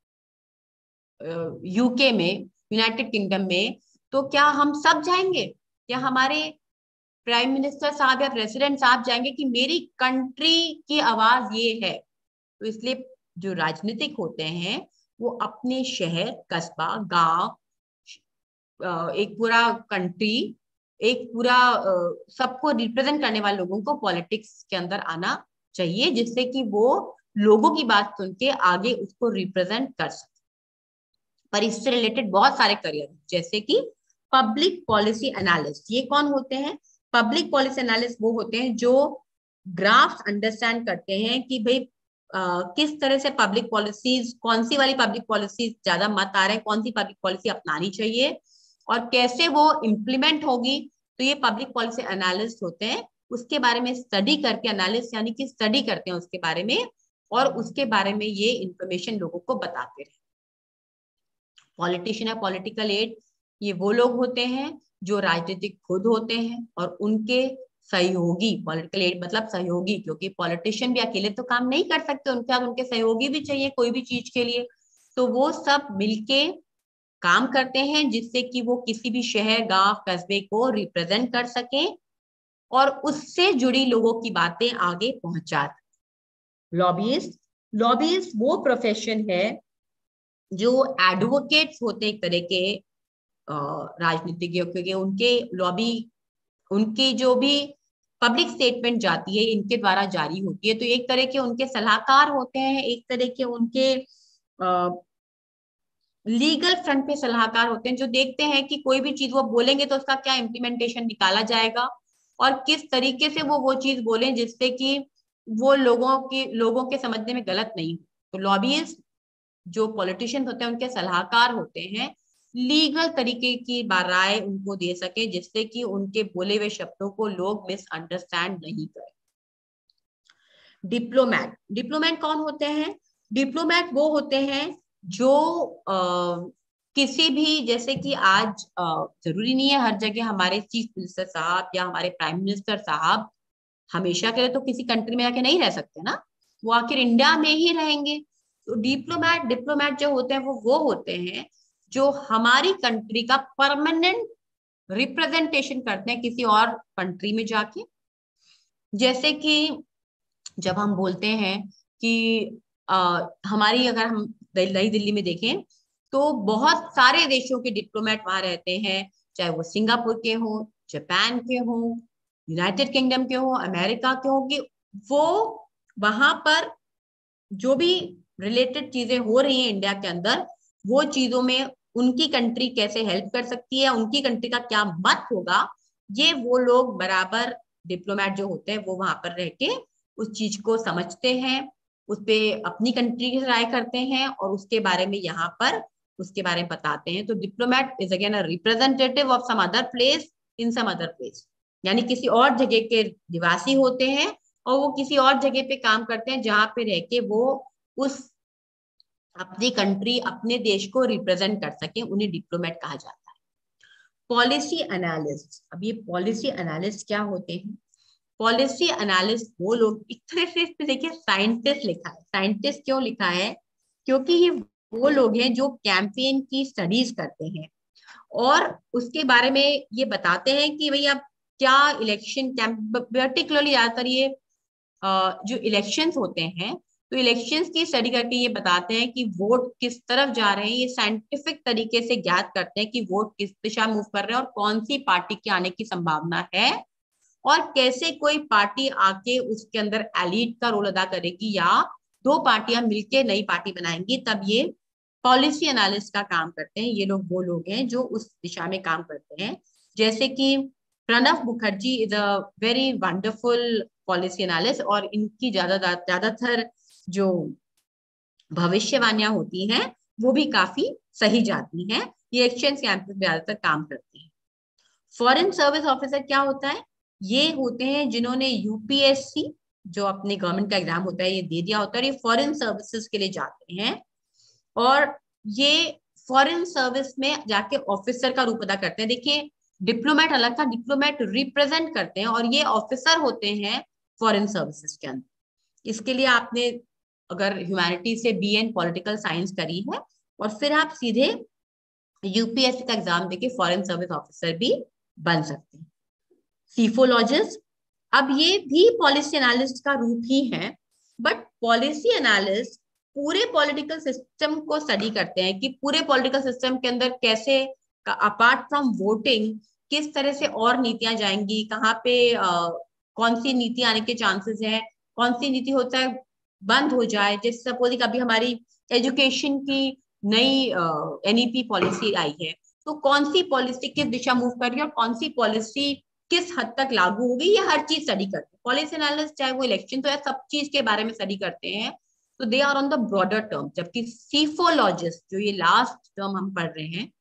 यूके में, यूनाइटेड किंगडम में, तो क्या हम सब जाएंगे, क्या हमारे प्राइम मिनिस्टर साहब या प्रेसिडेंट साहब जाएंगे कि मेरी कंट्री की आवाज ये है? तो इसलिए जो राजनीतिक होते हैं वो अपने शहर, कस्बा, गांव, एक पूरा कंट्री, एक पूरा सबको रिप्रेजेंट करने वाले लोगों को पॉलिटिक्स के अंदर आना चाहिए, जिससे कि वो लोगों की बात सुन के आगे उसको रिप्रेजेंट कर सके। पर इससे रिलेटेड बहुत सारे करियर, जैसे कि पब्लिक पॉलिसी एनालिस्ट। ये कौन होते हैं? पब्लिक पॉलिसी एनालिस्ट वो होते हैं जो ग्राफ्स अंडरस्टैंड करते हैं कि भाई Uh, किस तरह से पब्लिक पॉलिसीज, कौन सी वाली पब्लिक पॉलिसीज ज्यादा मत आ रहे हैं, कौन सी पब्लिक पॉलिसी अपनानी चाहिए और कैसे वो इम्प्लीमेंट होगी। तो ये पब्लिक पॉलिसी एनालिस्ट होते हैं, उसके बारे में स्टडी करके, एनालिस्ट यानी कि स्टडी करते हैं उसके बारे में और उसके बारे में ये इंफॉर्मेशन लोगों को बताते रहे। पॉलिटिशियन या पॉलिटिकल एड, ये वो लोग होते हैं जो राजनीतिक खुद होते हैं और उनके सहयोगी, पॉलिटिकल एड मतलब सहयोगी, क्योंकि पॉलिटिशियन भी अकेले तो काम नहीं कर सकते, उनके साथ उनके सहयोगी भी चाहिए कोई भी चीज के लिए। तो वो सब मिलके काम करते हैं जिससे कि वो किसी भी शहर, गांव, कस्बे को रिप्रेजेंट कर सके और उससे जुड़ी लोगों की बातें आगे पहुंचा। लॉबिस्ट, लॉबिस्ट वो प्रोफेशन है जो एडवोकेट्स होते हैं एक तरह के राजनीतिज्ञ, क्योंकि उनके लॉबी, उनकी जो भी पब्लिक स्टेटमेंट जाती है इनके द्वारा जारी होती है। तो एक तरह के उनके सलाहकार होते हैं, एक तरह के उनके लीगल फ्रंट पे सलाहकार होते हैं, जो देखते हैं कि कोई भी चीज वो बोलेंगे तो उसका क्या इम्प्लीमेंटेशन निकाला जाएगा और किस तरीके से वो वो चीज बोलें जिससे कि वो लोगों की लोगों के समझने में गलत नहीं हो। तो लॉबिस्ट जो पॉलिटिशियन होते हैं उनके सलाहकार होते हैं, लीगल तरीके की राय उनको दे सके जिससे कि उनके बोले हुए शब्दों को लोग मिसअंडरस्टैंड नहीं करें। डिप्लोमैट, डिप्लोमैट कौन होते हैं? डिप्लोमेट वो होते हैं जो आ, किसी भी, जैसे कि आज आ, जरूरी नहीं है हर जगह हमारे चीफ मिनिस्टर साहब या हमारे प्राइम मिनिस्टर साहब हमेशा के लिए तो किसी कंट्री में आके नहीं रह सकते ना, वो आखिर इंडिया में ही रहेंगे। तो डिप्लोमेट डिप्लोमेट जो होते हैं वो वो होते हैं जो हमारी कंट्री का परमानेंट रिप्रेजेंटेशन करते हैं किसी और कंट्री में जाके। जैसे कि जब हम बोलते हैं कि आ, हमारी, अगर हम नई दिल्ली में देखें तो बहुत सारे देशों के डिप्लोमेट वहां रहते हैं, चाहे वो सिंगापुर के हों, जापान के हों, यूनाइटेड किंगडम के हों, अमेरिका के हों, कि वो वहां पर जो भी रिलेटेड चीजें हो रही हैं इंडिया के अंदर, वो चीजों में उनकी कंट्री कैसे हेल्प कर सकती है, उनकी कंट्री का क्या मत होगा, ये वो लोग बराबर डिप्लोमेट जो होते हैं वो वहां पर रह के उस चीज को समझते हैं, उस पे अपनी कंट्री की राय करते हैं और उसके बारे में यहाँ पर उसके बारे में बताते हैं। तो diplomat is again a representative of some other place in some other place, यानी किसी और जगह के निवासी होते हैं और वो किसी और जगह पे काम करते हैं जहां पे रह के वो उस अपनी कंट्री, अपने देश को रिप्रेजेंट कर सके, उन्हें डिप्लोमेट कहा जाता है। पॉलिसी एनालिस्ट, अब ये पॉलिसी एनालिस्ट क्या होते हैं? पॉलिसी एनालिस्ट वो लोग, एक तरह से इसमें देखिए साइंटिस्ट लिखा है। साइंटिस्ट क्यों लिखा है? क्योंकि ये वो लोग हैं जो कैंपेन की स्टडीज करते हैं और उसके बारे में ये बताते हैं कि भाई अब क्या इलेक्शन कैंप, पर्टिकुलरली ज्यादातर ये जो इलेक्शंस होते हैं तो इलेक्शंस की स्टडी करके ये बताते हैं कि वोट किस तरफ जा रहे हैं। ये साइंटिफिक तरीके से ज्ञात करते हैं कि वोट किस दिशा मूव कर रहे हैं और कौन सी पार्टी के आने की संभावना है और कैसे कोई पार्टी आके उसके अंदर एलीट का रोल अदा करेगी या दो पार्टियां मिलकर नई पार्टी बनाएंगी, तब ये पॉलिसी एनालिस्ट का काम करते हैं। ये लोग वो लोग हैं जो उस दिशा में काम करते हैं। जैसे कि Pranab Mukherjee is a very wonderful policy analyst और इनकी ज्यादा ज्यादातर जो भविष्यवाणियां होती हैं वो भी काफी सही जाती हैं। ये इलेक्शन कैंपेन में ज्यादातर काम करते हैं। फॉरेन सर्विस ऑफिसर क्या होता है? ये होते हैं जिन्होंने यूपीएससी जो अपने गवर्नमेंट का एग्जाम होता है ये दे दिया होता है, ये फॉरेन सर्विसेज के लिए जाते हैं और ये फॉरेन सर्विस में जाके ऑफिसर का रूप अदा करते हैं। देखिए डिप्लोमेट अलग था, डिप्लोमेट रिप्रेजेंट करते हैं और ये ऑफिसर होते हैं फॉरेन सर्विसेज के अंदर। इसके लिए आपने अगर ह्यूमैनिटी से बी एन पॉलिटिकल साइंस करी है और फिर आप सीधे यूपीएससी का एग्जाम देके फॉरेन सर्विस ऑफिसर भी बन सकते हैं। सीफोलॉजिस्ट, अब ये भी पॉलिसी एनालिस्ट का रूप ही है, बट पॉलिसी एनालिस्ट पूरे पॉलिटिकल सिस्टम को स्टडी करते हैं कि पूरे पॉलिटिकल सिस्टम के अंदर कैसे, अपार्ट फ्रॉम वोटिंग, किस तरह से और नीतियां जाएंगी, कहाँ पे आ, कौन सी नीति आने के चांसेस है, कौन सी नीति होता है बंद हो जाए। जैसे सपोज कभी हमारी एजुकेशन की नई एनईपी पॉलिसी आई है तो कौन सी पॉलिसी किस दिशा मूव कर रही है और कौन सी पॉलिसी किस हद तक लागू होगी, ये हर चीज स्टडी करते हैं पॉलिसी एनालिस्ट। चाहे वो इलेक्शन तो है, सब चीज के बारे में स्टडी करते हैं। तो they are on the broader term. जबकि सीफोलॉजिस्ट, जो ये लास्ट टर्म हम पढ़ रहे हैं,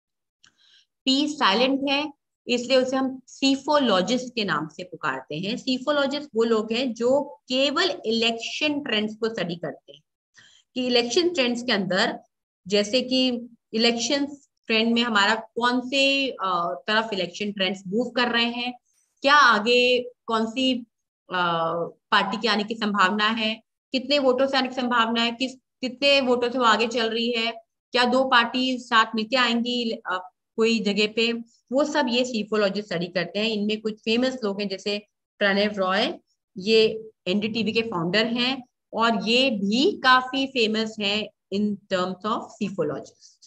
पी साइलेंट है इसलिए उसे हम सीफोलॉजिस्ट के नाम से पुकारते हैं। सीफोलॉजिस्ट वो लोग हैं जो केवल इलेक्शन ट्रेंड्स को स्टडी करते हैं कि इलेक्शन ट्रेंड्स के अंदर, जैसे कि इलेक्शन ट्रेंड में हमारा कौन से तरफ इलेक्शन ट्रेंड्स मूव कर रहे हैं, क्या आगे कौन सी पार्टी के आने की संभावना है, कितने वोटों से आने की संभावना है, किस कितने वोटों से वो आगे चल रही है, क्या दो पार्टी साथ मिलकर आएंगी कोई जगह पे, वो सब ये सीफोलॉजिस्ट स्टडी करते हैं। इनमें कुछ फेमस लोग हैं जैसे प्रणव रॉय, ये एनडीटीवी के फाउंडर हैं और ये भी काफी फेमस हैं in terms of psephologist.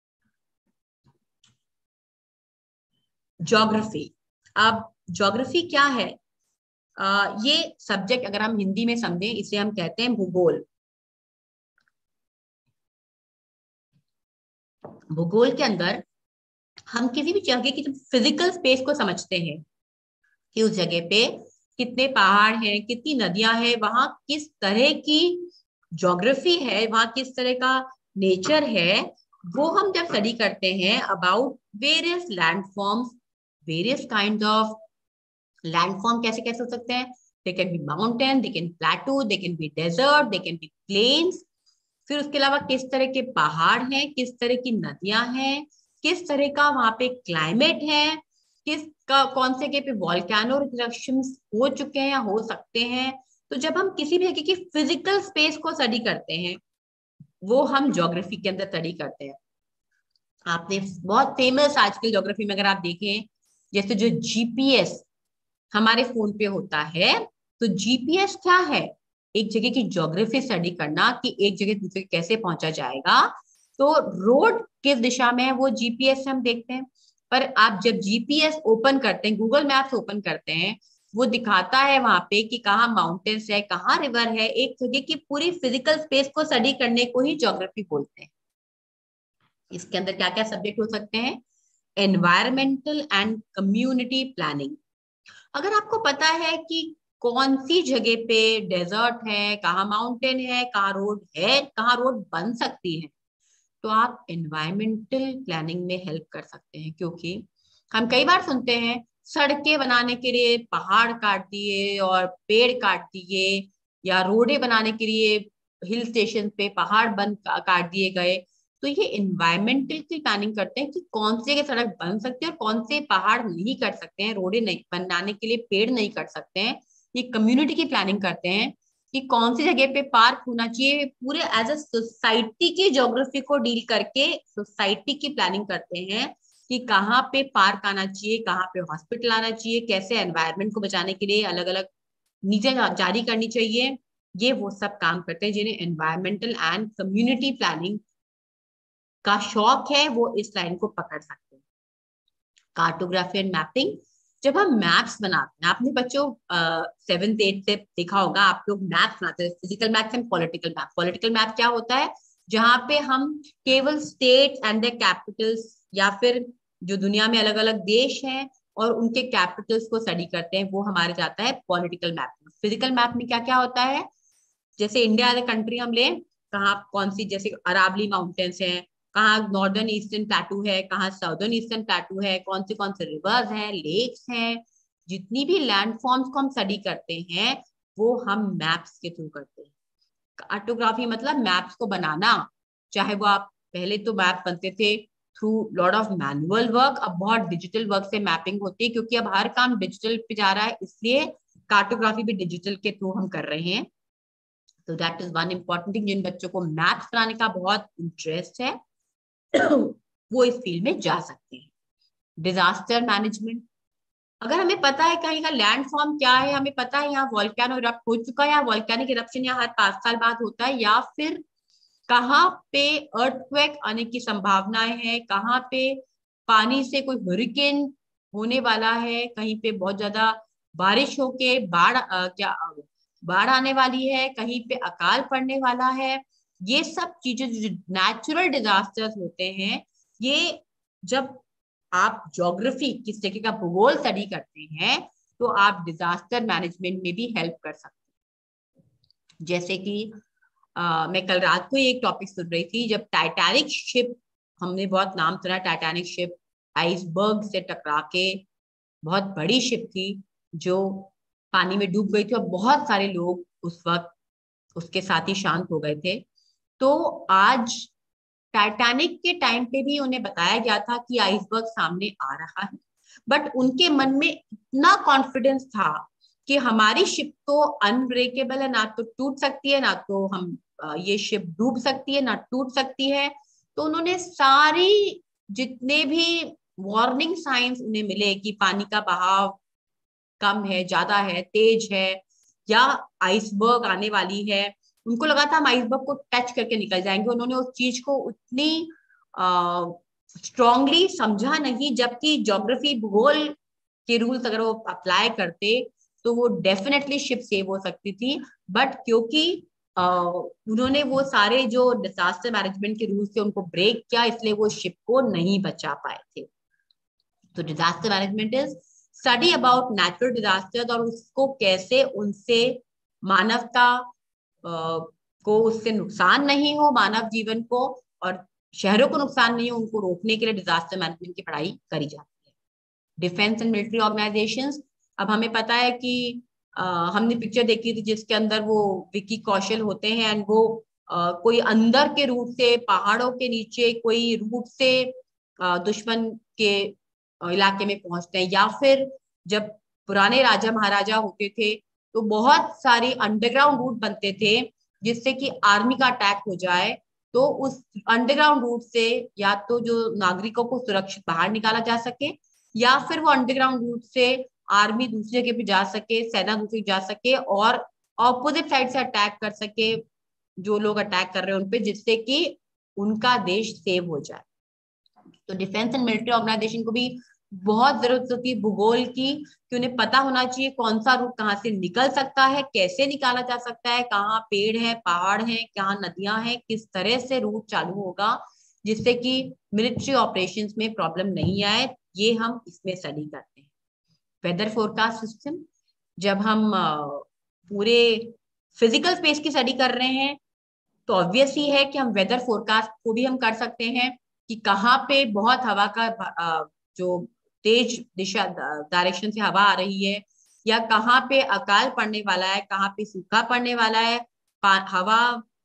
Geography, अब ज्योग्राफी क्या है? आ, ये सब्जेक्ट अगर हम हिंदी में समझें इसे हम कहते हैं भूगोल। भूगोल के अंदर हम किसी भी जगह की फिजिकल स्पेस को समझते हैं कि उस जगह पे कितने पहाड़ हैं, कितनी नदियां हैं, वहां किस तरह की ज्योग्राफी है, वहां किस तरह का नेचर है, वो हम जब स्टडी करते हैं about various landforms, various kind of landform कैसे कैसे हो सकते हैं, they can be mountain, they can plateau, they can be desert, they can be plains, फिर उसके अलावा किस तरह के पहाड़ हैं, किस तरह की नदियां हैं, किस तरह का वहां पे क्लाइमेट है, किस का कौन से जगह पे वॉल्केनो इरप्शंस हो चुके हैं या हो सकते हैं। तो जब हम किसी भी जगह की फिजिकल स्पेस को स्टडी करते हैं, वो हम ज्योग्राफी के अंदर स्टडी करते हैं। आपने बहुत फेमस आजकल ज्योग्राफी में अगर आप देखें, जैसे जो जीपीएस हमारे फोन पे होता है, तो जीपीएस क्या है? एक जगह की ज्योग्राफी स्टडी करना कि एक जगह दूसरे कैसे पहुंचा जाएगा। तो रोड किस दिशा में है वो जीपीएस से हम देखते हैं। पर आप जब जीपीएस ओपन करते हैं, गूगल मैप्स ओपन करते हैं, वो दिखाता है वहां पे कि कहाँ माउंटेन्स है, कहाँ रिवर है। एक जगह की पूरी फिजिकल स्पेस को स्टडी करने को ही ज्योग्राफी बोलते हैं। इसके अंदर क्या क्या सब्जेक्ट हो सकते हैं? Environmental and community planning. अगर आपको पता है कि कौन सी जगह पे डेजर्ट है, कहाँ माउंटेन है, कहाँ रोड है, कहाँ रोड बन सकती है, तो आप एनवायरमेंटल प्लानिंग में हेल्प कर सकते हैं। क्योंकि हम कई बार सुनते हैं सड़कें बनाने के लिए पहाड़ काट दिए और पेड़ काट दिए, या रोडें बनाने के लिए हिल स्टेशन पे पहाड़ बन काट दिए गए। तो ये एनवायरमेंटल की प्लानिंग करते हैं कि कौन सी जगह सड़क बन सकती है और कौन से पहाड़ नहीं कट सकते हैं, रोडें नहीं बनाने के लिए पेड़ नहीं कट सकते हैं। ये कम्युनिटी की प्लानिंग करते हैं कि कौन सी जगह पे पार्क होना चाहिए। पूरे एज अ सोसाइटी की ज्योग्राफी को डील करके सोसाइटी की प्लानिंग करते हैं कि कहाँ पे पार्क आना चाहिए, कहाँ पे हॉस्पिटल आना चाहिए, कैसे एनवायरनमेंट को बचाने के लिए अलग अलग नीतियां जारी करनी चाहिए। ये वो सब काम करते हैं जिन्हें एनवायरमेंटल एंड कम्युनिटी प्लानिंग का शौक है, वो इस लाइन को पकड़ सकते हैं। Cartography and mapping. जब हम मैप्स बनाते हैं, आपने बच्चों सेवेंथ एट से देखा होगा, आप लोग मैप्स बनाते हैं, physical maps and political map. Political map क्या होता है? जहां पे हम केवल स्टेट एंड द कैपिटल्स, या फिर जो दुनिया में अलग अलग देश हैं और उनके कैपिटल्स को स्टडी करते हैं, वो हमारे जाता है पॉलिटिकल मैप में। फिजिकल मैप में क्या क्या होता है? जैसे इंडिया एज ए कंट्री हम लें, कहाँ कौन सी, जैसे अरावली माउंटेन्स हैं, कहाँ नॉर्दर्न ईस्टर्न प्लेटू है, कहाँ साउदर्न ईस्टर्न प्लेटू है, कौन से कौन से रिवर्स हैं, लेक्स हैं। जितनी भी लैंडफॉर्म्स को हम स्टडी करते हैं, वो हम मैप्स के थ्रू करते हैं। कार्टोग्राफी मतलब मैप्स को बनाना। चाहे वो आप, पहले तो मैप बनते थे through lot of manual work, अब बहुत डिजिटल वर्क से मैपिंग होती है, क्योंकि अब हर काम डिजिटल पे जा रहा है, इसलिए कार्टोग्राफी भी डिजिटल के थ्रू हम कर रहे हैं। तो that is one important thing. जिन बच्चों को मैप्स बनाने का बहुत इंटरेस्ट है वो इस फील्ड में जा सकते हैं। Disaster management. अगर हमें पता है कहीं का लैंड फॉर्म क्या है, हमें पता है यहाँ वॉल्केनो इरप्ट हो चुका है, या वॉल्केनिक इरप्शन यहाँ हर पांच साल बाद होता है, या फिर कहाँ पे अर्थक्वेक आने की संभावनाएं हैं, कहाँ पे पानी से कोई हरिकेन होने वाला है, कहीं पे बहुत ज्यादा बारिश होके बाढ़ अ, क्या बाढ़ आने वाली है, कहीं पे अकाल पड़ने वाला है। ये सब चीजें जो नेचुरल डिजास्टर्स होते हैं, ये जब आप ज्योग्राफी किस जगह का भूगोल स्टडी करते हैं, तो आप डिजास्टर मैनेजमेंट में भी हेल्प कर सकते हैं। जैसे कि आ, मैं कल रात को एक टॉपिक सुन रही थी, जब टाइटैनिक शिप, हमने बहुत नाम सुना टाइटैनिक शिप, आइसबर्ग से टकरा के, बहुत बड़ी शिप थी जो पानी में डूब गई थी, और बहुत सारे लोग उस वक्त उसके साथ ही शांत हो गए थे। तो आज टाइटैनिक के टाइम पे भी उन्हें बताया गया था कि आइसबर्ग सामने आ रहा है, बट उनके मन में इतना कॉन्फिडेंस था कि हमारी शिप तो अनब्रेकेबल है, ना तो टूट सकती है, ना तो हम ये शिप डूब सकती है, ना टूट सकती है। तो उन्होंने सारी जितने भी वार्निंग साइंस उन्हें मिले कि पानी का बहाव कम है, ज्यादा है, तेज है, या आइसबर्ग आने वाली है, उनको लगा था हम आइसबर्ग को टच करके निकल जाएंगे, उन्होंने उस चीज को उतनी स्ट्रांगली समझा नहीं। जबकि ज्योग्राफी भूगोल के रूल्स अगर वो अप्लाई करते तो वो डेफिनेटली शिप सेव हो सकती थी। बट क्योंकि uh, उन्होंने वो सारे जो डिजास्टर मैनेजमेंट के रूल्स थे उनको ब्रेक किया, इसलिए वो शिप को नहीं बचा पाए थे। तो disaster management is study about natural disasters, और उसको कैसे उनसे मानवता को, उससे नुकसान नहीं हो मानव जीवन को, और शहरों को नुकसान नहीं हो, उनको रोकने के लिए डिजास्टर मैनेजमेंट की पढ़ाई करी जाती है। Defence and military organisations. अब हमें पता है कि आ, हमने पिक्चर देखी थी जिसके अंदर वो विकी कौशल होते हैं, एंड वो आ, कोई अंदर के रूट से, पहाड़ों के नीचे कोई रूट से आ, दुश्मन के इलाके में पहुंचते हैं, या फिर जब पुराने राजा महाराजा होते थे तो बहुत सारी अंडरग्राउंड रूट बनते थे जिससे कि आर्मी का अटैक हो जाए, तो उस अंडरग्राउंड रूट से या तो जो नागरिकों को सुरक्षित बाहर निकाला जा सके, या फिर वो अंडरग्राउंड रूट से आर्मी दूसरी जगह पे जा सके, सेना दूसरी जा सके और ऑपोजिट साइड से अटैक कर सके जो लोग अटैक कर रहे हैं उनपे, जिससे कि उनका देश सेव हो जाए। तो डिफेंस एंड मिलिट्री ऑर्गेनाइजेशन को भी बहुत जरूरत होती है भूगोल की, कि उन्हें पता होना चाहिए कौन सा रूट कहाँ से निकल सकता है, कैसे निकाला जा सकता है, कहाँ पेड़ है, पहाड़ है, कहाँ नदियां हैं, किस तरह से रूट चालू होगा जिससे कि मिलिट्री ऑपरेशंस में प्रॉब्लम नहीं आए। ये हम इसमें स्टडी करते हैं। वेदर फोरकास्ट सिस्टम, जब हम पूरे फिजिकल स्पेस की स्टडी कर रहे हैं तो ऑब्वियस ही है कि हम वेदर फोरकास्ट को भी हम कर सकते हैं कि कहाँ पे बहुत हवा का जो तेज दिशा डायरेक्शन से हवा आ रही है, या कहाँ पे अकाल पड़ने वाला है, कहाँ पे सूखा पड़ने वाला है। हवा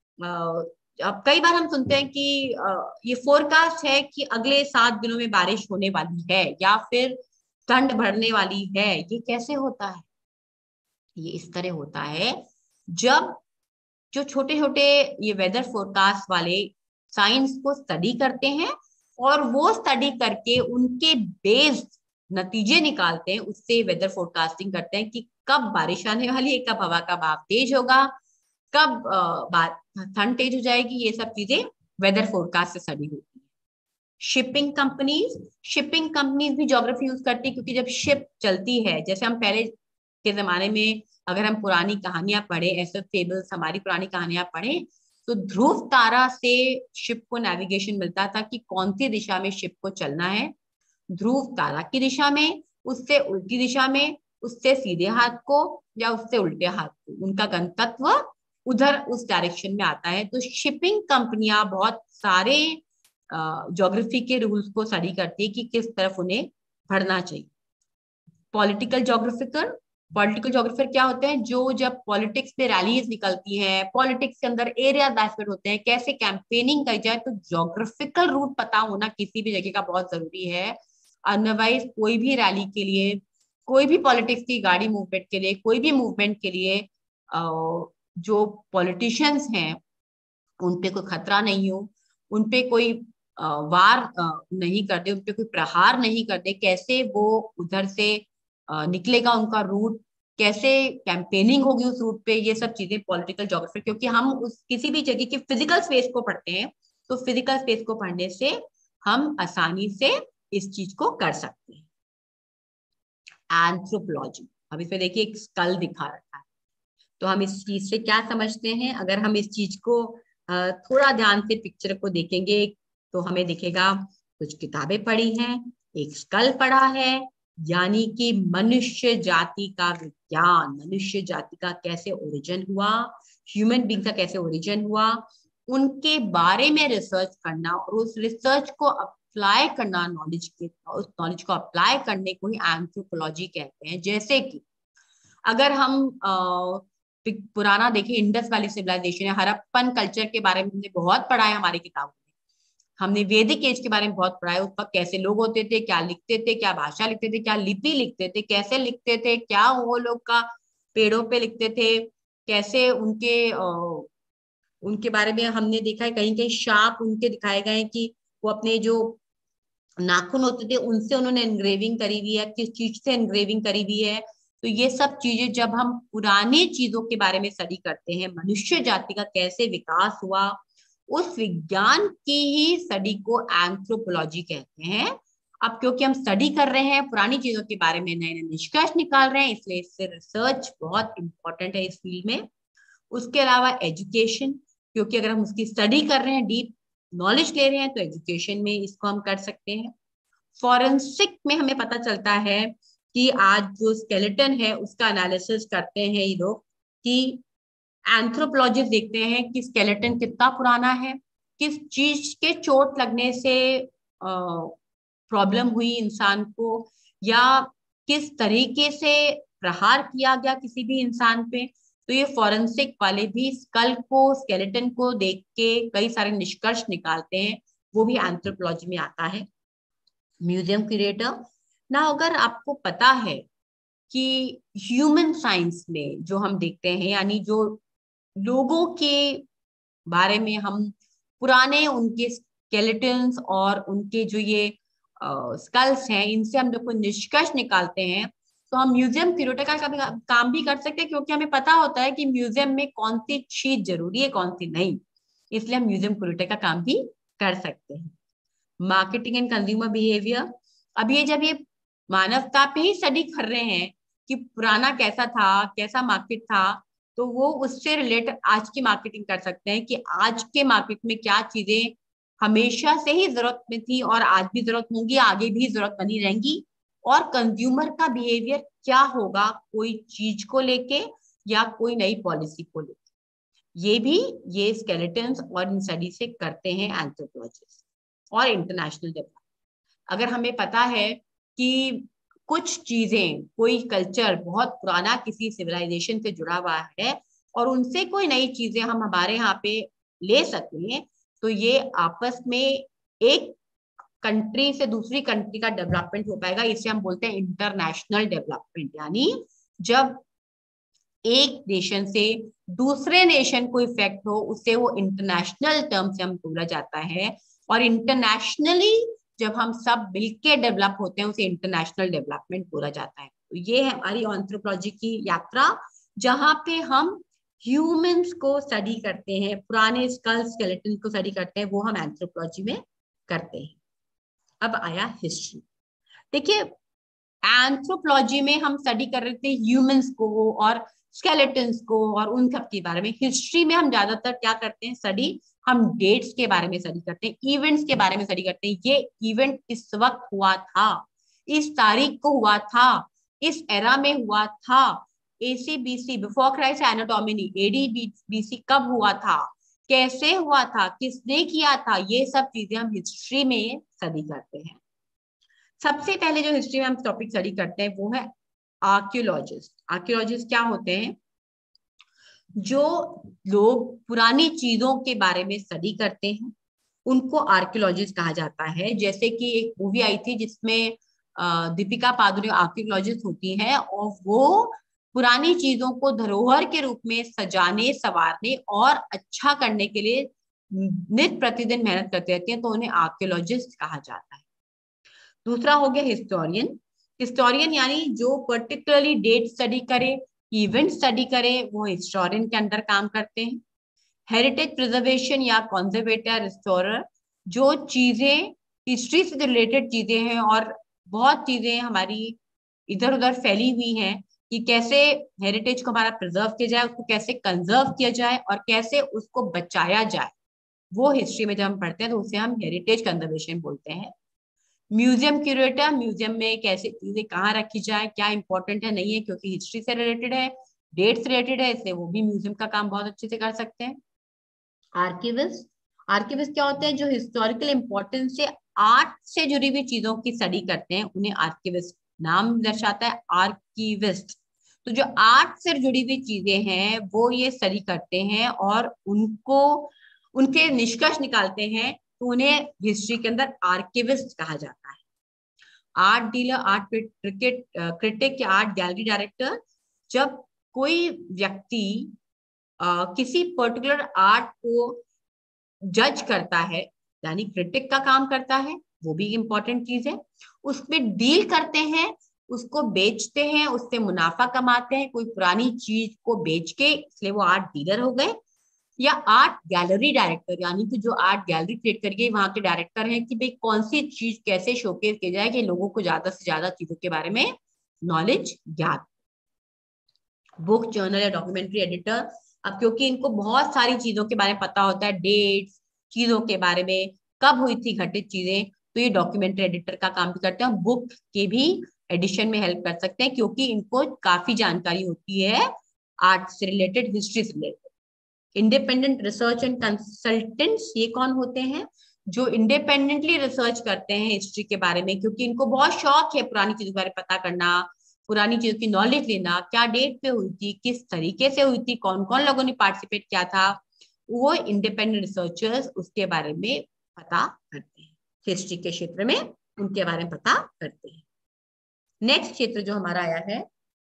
अब कई बार हम सुनते हैं कि ये फोरकास्ट है कि अगले सात दिनों में बारिश होने वाली है या फिर ठंड बढ़ने वाली है। ये कैसे होता है? ये इस तरह होता है जब जो छोटे छोटे ये वेदर फोरकास्ट वाले साइंस को स्टडी करते हैं और वो स्टडी करके उनके बेस्ड नतीजे निकालते हैं, उससे वेदर फोरकास्टिंग करते हैं कि कब बारिश आने वाली है, कब हवा का भाव तेज होगा, कब ठंड तेज हो जाएगी। ये सब चीजें वेदर फोरकास्ट से स्टडी होती है। शिपिंग कंपनीज शिपिंग कंपनीज भी ज्योग्राफी यूज करती है, क्योंकि जब शिप चलती है, जैसे हम पहले के जमाने में अगर हम पुरानी कहानियां पढ़े, ऐसे फेबल्स, हमारी पुरानी कहानियां पढ़े, तो ध्रुव तारा से शिप को नेविगेशन मिलता था कि कौन सी दिशा में शिप को चलना है। ध्रुव तारा की दिशा में, उससे उल्टी दिशा में, उससे सीधे हाथ को या उससे उल्टे हाथ को, उनका गंतव्य उधर उस डायरेक्शन में आता है। तो शिपिंग कंपनियां बहुत सारे ज्योग्राफी के रूल्स को स्टडी करती है कि किस तरफ उन्हें बढ़ना चाहिए। पॉलिटिकल ज्योग्राफिकर पॉलिटिकल ज्योग्राफर क्या होते हैं? जो जब पॉलिटिक्स में रैलीज निकलती हैं, पॉलिटिक्स के अंदर एरिया बैस्पेड होते हैं, कैसे कैंपेनिंग करी जाए, तो ज्योग्राफिकल रूट पता होना किसी भी जगह का बहुत जरूरी है। अदरवाइज कोई भी रैली के लिए, कोई भी पॉलिटिक्स की गाड़ी मूवमेंट के लिए, कोई भी मूवमेंट के लिए जो पॉलिटिशियंस हैं उनपे कोई खतरा नहीं हो, उनपे कोई वार नहीं कर दे, उनपे कोई प्रहार नहीं कर दे, कैसे वो उधर से निकलेगा उनका रूट, कैसे कैंपेनिंग होगी उस रूट पे, ये सब चीजें पॉलिटिकल ज्योग्राफी। क्योंकि हम उस किसी भी जगह की फिजिकल स्पेस को पढ़ते हैं, तो फिजिकल स्पेस को पढ़ने से हम आसानी से इस चीज को कर सकते हैं। एंथ्रोपोलॉजी, अब इसमें देखिए एक स्कल दिखा रखा है, तो हम इस चीज से क्या समझते हैं? अगर हम इस चीज को थोड़ा ध्यान से पिक्चर को देखेंगे तो हमें दिखेगा कुछ किताबें पढ़ी हैं, एक स्कल पढ़ा है, यानी कि मनुष्य जाति का विज्ञान, मनुष्य जाति का कैसे ओरिजिन हुआ, ह्यूमन बीइंग का कैसे ओरिजिन हुआ, उनके बारे में रिसर्च करना और उस रिसर्च को अप्लाई करना, नॉलेज के उस नॉलेज को अप्लाई करने को ही एंथ्रोपोलॉजी कहते हैं। जैसे कि अगर हम आ, पुराना देखें, इंडस वैली सिविलाइजेशन है, हड़प्पन कल्चर के बारे में हमने बहुत पढ़ा है हमारी किताबों में, हमने वैदिक एज के बारे में बहुत पढ़ा है। उस वक्त कैसे लोग होते थे, क्या लिखते थे, क्या भाषा लिखते थे, क्या लिपि लिखते थे, कैसे लिखते थे, क्या वो लोग का पेड़ों पे लिखते थे, कैसे उनके आ, उनके बारे में हमने देखा है, कहीं कहीं शाप उनके दिखाए गए हैं कि वो अपने जो नाखून होते थे उनसे उन्होंने एनग्रेविंग करी हुई है, किस चीज से एनग्रेविंग करी हुई है। तो ये सब चीजें जब हम पुरानी चीजों के बारे में स्टडी करते हैं, मनुष्य जाति का कैसे विकास हुआ, उस विज्ञान की ही स्टडी को एंथ्रोपोलॉजी कहते हैं। अब क्योंकि हम स्टडी कर रहे हैं पुरानी चीजों के बारे में, नए नए निष्कर्ष निकाल रहे हैं, इसलिए इससे रिसर्च बहुत इंपॉर्टेंट है इस फील्ड में। उसके अलावा एजुकेशन, क्योंकि अगर हम उसकी स्टडी कर रहे हैं, डीप नॉलेज ले रहे हैं, तो एजुकेशन में इसको हम कर सकते हैं। फॉरेंसिक में हमें पता चलता है कि आज जो स्केलेटन है उसका एनालिसिस करते हैं ये लोग, कि एंथ्रोपोलॉजिस्ट देखते हैं कि स्केलेटन कितना पुराना है, किस चीज के चोट लगने से प्रॉब्लम हुई इंसान को, या किस तरीके से प्रहार किया गया किसी भी इंसान पे। तो ये फॉरेंसिक वाले भी स्कल को, स्केलेटन को देख के कई सारे निष्कर्ष निकालते हैं, वो भी एंथ्रोपोलॉजी में आता है। म्यूजियम क्यूरेटर ना, अगर आपको पता है कि ह्यूमन साइंस में जो हम देखते हैं, यानी जो लोगों के बारे में हम पुराने उनके स्केलेटन्स और उनके जो ये स्कल्स हैं, इनसे हम जब कोई निष्कर्ष निकालते हैं, तो हम म्यूजियम क्यूरेटर का कभी काम भी कर सकते हैं, क्योंकि हमें पता होता है कि म्यूजियम में कौन सी चीज जरूरी है, कौन सी नहीं। इसलिए हम म्यूजियम क्यूरेटर का काम भी कर सकते हैं। मार्केटिंग एंड कंज्यूमर बिहेवियर, अब ये जब ये मानवता पे ही स्टडी कर रहे हैं कि पुराना कैसा था, कैसा मार्केट था, तो वो उससे रिलेटेड आज की मार्केटिंग कर सकते हैं कि आज के मार्केट में क्या चीजें हमेशा से ही जरूरत में थी और आज भी जरूरत होंगी, आगे भी जरूरत बनी रहेंगी, और कंज्यूमर का बिहेवियर क्या होगा कोई चीज को लेके या कोई नई पॉलिसी को लेके। ये भी ये स्केलेटन्स और इन स्टडी से करते हैं एंथ्रोपोलॉजिस्ट। और इंटरनेशनल डेवलपमेंट, अगर हमें पता है कि कुछ चीजें, कोई कल्चर बहुत पुराना किसी सिविलाइजेशन से जुड़ा हुआ है और उनसे कोई नई चीजें हम हमारे यहाँ पे ले सकते हैं, तो ये आपस में एक कंट्री से दूसरी कंट्री का डेवलपमेंट हो पाएगा। इसे हम बोलते हैं इंटरनेशनल डेवलपमेंट, यानी जब एक नेशन से दूसरे नेशन को इफेक्ट हो, उससे वो इंटरनेशनल टर्म से हम बोला जाता है। और इंटरनेशनली जब हम सब मिलके डेवलप होते हैं, उसे इंटरनेशनल डेवलपमेंट बोला जाता है। तो ये है हमारी एंथ्रोपोलॉजी की यात्रा, जहां पे हम ह्यूमंस को स्टडी करते हैं, पुराने स्कल स्केलेटन को स्टडी करते हैं, वो हम एंथ्रोपोलॉजी में करते हैं। अब आया हिस्ट्री। देखिए, एंथ्रोपोलॉजी में हम स्टडी कर रहे थे ह्यूमंस को और स्केलेटन्स को और उन सब के बारे में। हिस्ट्री में हम ज्यादातर क्या करते हैं स्टडी, हम डेट्स के बारे में स्टडी करते हैं, इवेंट्स के बारे में स्टडी करते हैं। ये इवेंट इस वक्त हुआ था, इस तारीख को हुआ था, इस एरा में हुआ था, AC BC, before Christ, anno Domini, AD BC कब हुआ था, कैसे हुआ था, किसने किया था, ये सब चीजें हम हिस्ट्री में स्टडी करते हैं। सबसे पहले जो हिस्ट्री में हम टॉपिक स्टडी करते हैं वो है आर्कियोलॉजिस्ट। आर्कियोलॉजिस्ट क्या होते हैं? जो लोग पुरानी चीजों के बारे में स्टडी करते हैं, उनको आर्कियोलॉजिस्ट कहा जाता है। जैसे कि एक मूवी आई थी जिसमें दीपिका पादुकोण आर्कियोलॉजिस्ट होती हैं और वो पुरानी चीजों को धरोहर के रूप में सजाने, संवारने और अच्छा करने के लिए नित्य प्रतिदिन मेहनत करती रहती हैं, तो उन्हें आर्कियोलॉजिस्ट कहा जाता है। दूसरा हो गया हिस्टोरियन। हिस्टोरियन यानी जो पर्टिकुलरली डेट स्टडी करे, इवेंट स्टडी करे, वो हिस्टोरियन के अंदर काम करते हैं। हेरिटेज प्रिजर्वेशन या कंजर्वेटर, रिस्टोरर, जो चीजें हिस्ट्री से रिलेटेड चीजें हैं और बहुत चीजें हमारी इधर उधर फैली हुई हैं, कि कैसे हेरिटेज को हमारा प्रिजर्व किया जाए, उसको कैसे कंजर्व किया जाए और कैसे उसको बचाया जाए, वो हिस्ट्री में जब हम पढ़ते हैं तो उसे हम हेरिटेज कंजर्वेशन बोलते हैं। म्यूजियम क्यूरेटर, म्यूजियम में कैसे चीजें कहाँ रखी जाए, क्या इंपॉर्टेंट है नहीं है, क्योंकि हिस्ट्री से रिलेटेड है, डेट से रिलेटेड है, इसलिए वो भी म्यूजियम का काम बहुत अच्छे से कर सकते हैं। आर्किविस्ट, आर्किविस्ट क्या होते हैं? जो हिस्टोरिकल इंपॉर्टेंस से आर्ट से जुड़ी हुई चीजों की स्टडी करते हैं, उन्हें आर्किविस्ट, नाम दर्शाता है आर्किविस्ट। तो जो आर्ट से जुड़ी हुई चीजें हैं वो ये स्टडी करते हैं और उनको उनके निष्कर्ष निकालते हैं, तो उन्हें हिस्ट्री के अंदर आर्किविस्ट कहा जाता है। Art dealer, art cricket critic या आर्ट गैलरी डायरेक्टर, जब कोई व्यक्ति आ, किसी पर्टिकुलर आर्ट को जज करता है, यानी क्रिटिक का काम करता है, वो भी इंपॉर्टेंट चीज है। उसमें डील करते हैं, उसको बेचते हैं, उससे मुनाफा कमाते हैं, कोई पुरानी चीज को बेच के, इसलिए वो आर्ट डीलर हो गए। या आर्ट गैलरी डायरेक्टर, यानी कि जो आर्ट गैलरी क्रिएट करके वहां के डायरेक्टर हैं कि भाई कौन सी चीज कैसे शोकेस की जाए कि लोगों को ज्यादा से ज्यादा चीजों के बारे में नॉलेज ज्ञात। बुक, जर्नल या डॉक्यूमेंट्री एडिटर, अब क्योंकि इनको बहुत सारी चीजों के बारे में पता होता है, डेट्स, चीजों के बारे में, कब हुई थी घटित चीजें, तो ये डॉक्यूमेंट्री एडिटर का काम भी करते हैं। बुक के भी एडिशन में हेल्प कर सकते हैं, क्योंकि इनको काफी जानकारी होती है आर्ट से रिलेटेड, हिस्ट्री से related. Independent research and consultants, ये कौन होते हैं? जो इंडिपेंडेंटली रिसर्च करते हैं हिस्ट्री के बारे में, क्योंकि इनको बहुत शौक है पुरानी चीजों के बारे में पता करना, पुरानी चीजों की नॉलेज लेना, क्या डेट पे हुई थी, किस तरीके से हुई थी, कौन कौन लोगों ने पार्टिसिपेट किया था, वो इंडिपेंडेंट रिसर्चर्स उसके बारे में पता करते हैं, हिस्ट्री के क्षेत्र में उनके बारे में पता करते हैं। नेक्स्ट क्षेत्र जो हमारा आया है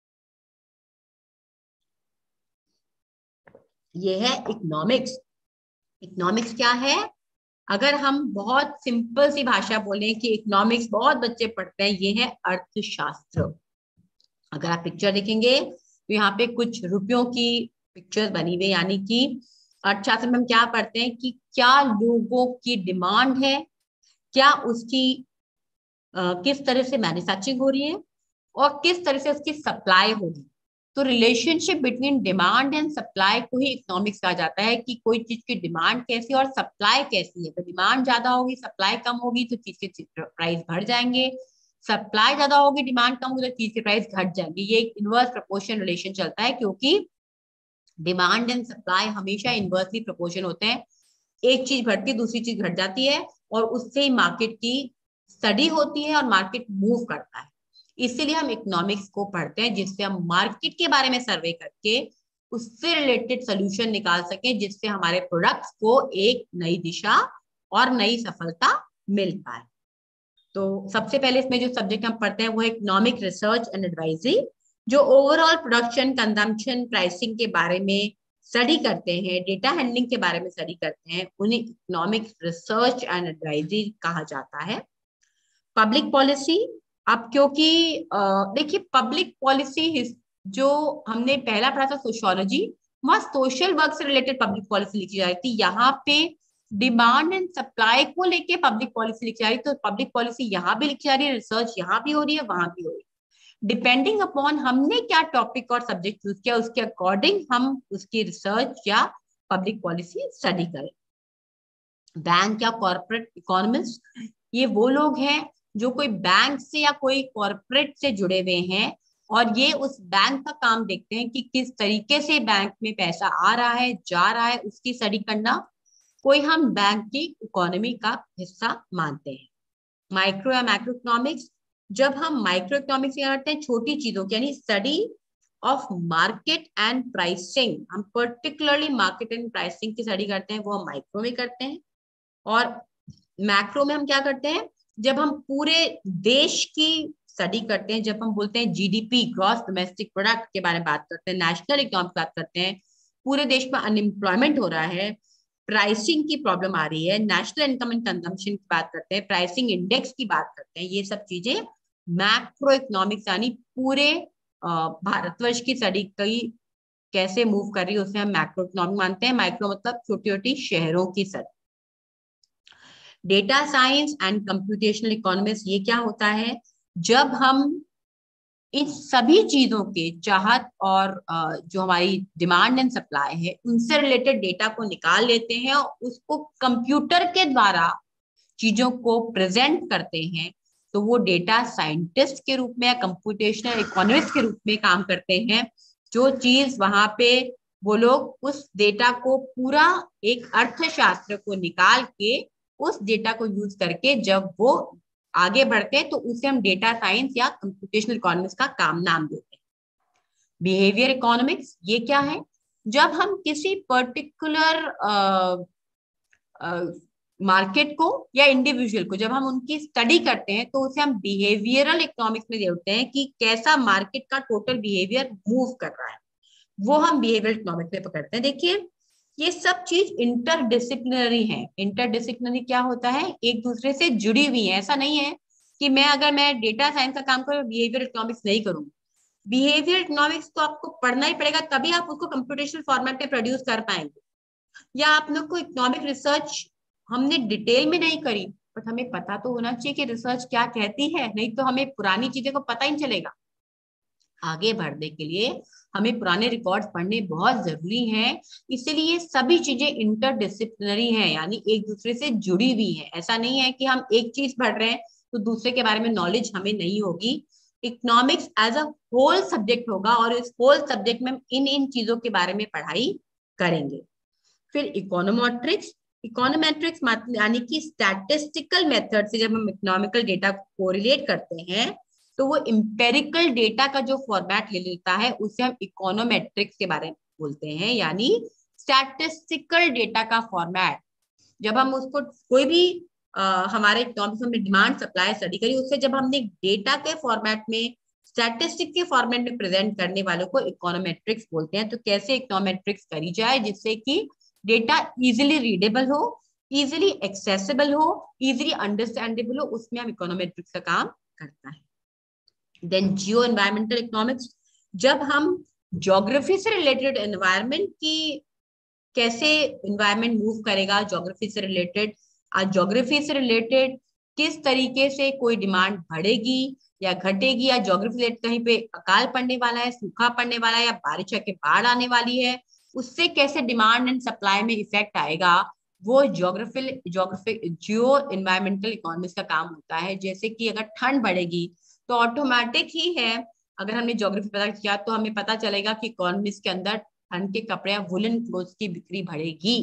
ये है इकोनॉमिक्स। इकोनॉमिक्स क्या है? अगर हम बहुत सिंपल सी भाषा बोलें कि इकोनॉमिक्स बहुत बच्चे पढ़ते हैं, ये है अर्थशास्त्र। अगर आप पिक्चर देखेंगे तो यहाँ पे कुछ रुपयों की पिक्चर्स बनी हुई, यानी कि अर्थशास्त्र में हम क्या पढ़ते हैं कि क्या लोगों की डिमांड है, क्या उसकी आ, किस तरह से मैन्युफैक्चरिंग हो रही है और किस तरह से उसकी सप्लाई हो रही है। तो relationship between demand and supply को ही इकोनॉमिक्स कहा जाता है कि कोई चीज की डिमांड कैसी और सप्लाई कैसी है। तो डिमांड ज्यादा होगी, सप्लाई कम होगी तो चीज के प्राइस बढ़ जाएंगे, सप्लाई ज्यादा होगी, डिमांड कम होगी तो चीज के प्राइस घट जाएंगे। ये एक इनवर्स प्रोपोर्शन रिलेशन चलता है, क्योंकि डिमांड एंड सप्लाई हमेशा इनवर्सली प्रोपोर्शन होते हैं। एक चीज बढ़ती है दूसरी चीज घट जाती है, और उससे ही मार्केट की स्टडी होती है और मार्केट मूव करता है। इसीलिए हम इकोनॉमिक्स को पढ़ते हैं, जिससे हम मार्केट के बारे में सर्वे करके उससे रिलेटेड सोल्यूशन निकाल सकें, जिससे हमारे प्रोडक्ट्स को एक नई दिशा और नई सफलता मिल पाए। तो सबसे पहले इसमें जो सब्जेक्ट हम पढ़ते हैं वो है इकोनॉमिक रिसर्च एंड एडवाइजरी, जो ओवरऑल प्रोडक्शन, कंजम्पशन, प्राइसिंग के बारे में स्टडी करते हैं, डेटा हैंडलिंग के बारे में स्टडी करते हैं, उन्हें इकोनॉमिक रिसर्च एंड एडवाइजरी कहा जाता है। पब्लिक पॉलिसी, अब क्योंकि देखिए पब्लिक पॉलिसी जो हमने पहला पढ़ा था सोशियोलॉजी, वहां सोशल वर्क से रिलेटेड पब्लिक पॉलिसी लिखी जा रही थी। यहाँ पे डिमांड एंड सप्लाई को लेके पब्लिक पॉलिसी लिखी जा रही है। तो पब्लिक पॉलिसी यहाँ भी लिखी जा रही है, रिसर्च यहाँ भी हो रही है, वहां भी हो रही है। डिपेंडिंग अपॉन हमने क्या टॉपिक और सब्जेक्ट चूज किया, उसके अकॉर्डिंग हम उसकी रिसर्च या पब्लिक पॉलिसी स्टडी करें। बैंक या कॉर्पोरेट इकोनॉमिस्ट, ये वो लोग हैं जो कोई बैंक से या कोई कॉर्पोरेट से जुड़े हुए हैं, और ये उस बैंक का काम देखते हैं कि किस तरीके से बैंक में पैसा आ रहा है, जा रहा है, उसकी स्टडी करना कोई हम बैंक की इकोनॉमी का हिस्सा मानते हैं। माइक्रो या मैक्रो इकोनॉमिक्स, जब हम माइक्रो इकोनॉमिक्स करते हैं छोटी चीजों की, यानी study of market and pricing, हम पर्टिकुलरली मार्केट एंड प्राइसिंग की स्टडी करते हैं, वो हम माइक्रो में करते हैं। और मैक्रो में हम क्या करते हैं, जब हम पूरे देश की स्टडी करते हैं, जब हम बोलते हैं जीडीपी, ग्रॉस डोमेस्टिक प्रोडक्ट के बारे में बात करते हैं, नेशनल इकोनॉमी बात करते हैं, पूरे देश में अनएम्प्लॉयमेंट हो रहा है, प्राइसिंग की प्रॉब्लम आ रही है, नेशनल इनकम एंड कंजम्पशन की बात करते हैं, प्राइसिंग इंडेक्स की बात करते हैं, ये सब चीजें मैक्रो इकोनॉमिक्स, यानी पूरे भारतवर्ष की स्टडी कई कैसे मूव कर रही है उसे हम मैक्रो इकोनॉमिक मानते हैं। माइक्रो मतलब छोटी छोटी शहरों की study. Data science and computational economics, ये क्या होता है, जब हम इन सभी चीजों के चाहत और जो हमारी डिमांड एंड सप्लाई है उनसे रिलेटेड डेटा को निकाल लेते हैं और उसको कंप्यूटर के द्वारा चीजों को प्रेजेंट करते हैं, तो वो डेटा साइंटिस्ट के रूप में या कंप्यूटेशनल इकोनॉमिस्ट के रूप में काम करते हैं। जो चीज वहां पे वो लोग उस डेटा को पूरा एक अर्थशास्त्र को निकाल के उस डेटा को यूज करके जब वो आगे बढ़ते हैं, तो उसे हम डेटा साइंस या कंप्यूटेशनल इकोनॉमिक्स का काम नाम देते हैं। बिहेवियर इकोनॉमिक्स, ये क्या है, जब हम किसी पर्टिकुलर मार्केट को या इंडिविजुअल को जब हम उनकी स्टडी करते हैं, तो उसे हम बिहेवियरल इकोनॉमिक्स में देखते हैं कि कैसा मार्केट का टोटल बिहेवियर मूव कर रहा है, वो हम बिहेवियरल इकोनॉमिक्स में पकड़ते हैं। देखिए ये सब चीज इंटरडिसिप्लिनरी है। इंटरडिसिप्लिनरी क्या होता है, एक दूसरे से जुड़ी हुई है। ऐसा नहीं है कि मैं अगर मैं डेटा साइंस का काम करूँ बिहेवियर इकोनॉमिक्स नहीं करूँ। बिहेवियर इकोनॉमिक्स तो आपको पढ़ना ही पड़ेगा, तभी आप उसको कंप्यूटेशनल फॉर्मेट में प्रोड्यूस कर पाएंगे। या आप लोग को इकोनॉमिक रिसर्च हमने डिटेल में नहीं करी, बट हमें पता तो होना चाहिए कि रिसर्च क्या कहती है, नहीं तो हमें पुरानी चीजें को पता ही नहीं चलेगा। आगे बढ़ने के लिए हमें पुराने रिकॉर्ड्स पढ़ने बहुत जरूरी हैं। इसीलिए सभी चीजें इंटरडिसिप्लिनरी हैं, यानी एक दूसरे से जुड़ी हुई हैं। ऐसा नहीं है कि हम एक चीज पढ़ रहे हैं तो दूसरे के बारे में नॉलेज हमें नहीं होगी। Economics as a whole subject होगा और इस होल सब्जेक्ट में हम इन इन चीजों के बारे में पढ़ाई करेंगे। फिर इकोनोमेट्रिक्स, इकोनोमेट्रिक्स यानी कि स्टैटिस्टिकल मेथड से जब हम इकोनॉमिकल डेटा को कोरिलेट करते हैं, तो वो इम्पेरिकल डेटा का जो फॉर्मेट ले लेता है उसे हम इकोनोमेट्रिक्स के बारे में बोलते हैं, यानी स्टैटिस्टिकल डेटा का फॉर्मेट। जब हम उसको कोई भी आ, हमारे इकोनॉमिक्स में डिमांड सप्लाई स्टडी करी, उससे जब हमने डेटा के फॉर्मेट में, स्टैटिस्टिक के फॉर्मेट में प्रेजेंट करने वालों को इकोनोमेट्रिक्स बोलते हैं। तो कैसे इकोनोमेट्रिक्स करी जाए जिससे कि डेटा इजीली रीडेबल हो, इजीली एक्सेसिबल हो, इजीली अंडरस्टैंडेबल हो, उसमें हम इकोनोमेट्रिक्स का काम करता है। देन जियो एनवायरमेंटल इकोनॉमिक्स, जब हम ज्योग्राफी से रिलेटेड एनवायरमेंट की, कैसे एनवायरमेंट मूव करेगा ज्योग्राफी से रिलेटेड, आज ज्योग्राफी से रिलेटेड किस तरीके से कोई डिमांड बढ़ेगी या घटेगी, या ज्योग्राफी रिलेटेड कहीं पे अकाल पड़ने वाला है, सूखा पड़ने वाला है, या बारिश आके बाढ़ आने वाली है, उससे कैसे डिमांड एंड सप्लाई में इफेक्ट आएगा, वो geography geography geo environmental economics का काम होता है। जैसे कि अगर ठंड बढ़ेगी तो ऑटोमेटिक ही है, अगर हमने ज्योग्राफी पता किया तो हमें पता चलेगा कि इकोनॉमिक्स के अंदर ठंड के कपड़े या वुलन क्लोथ्स की बिक्री बढ़ेगी।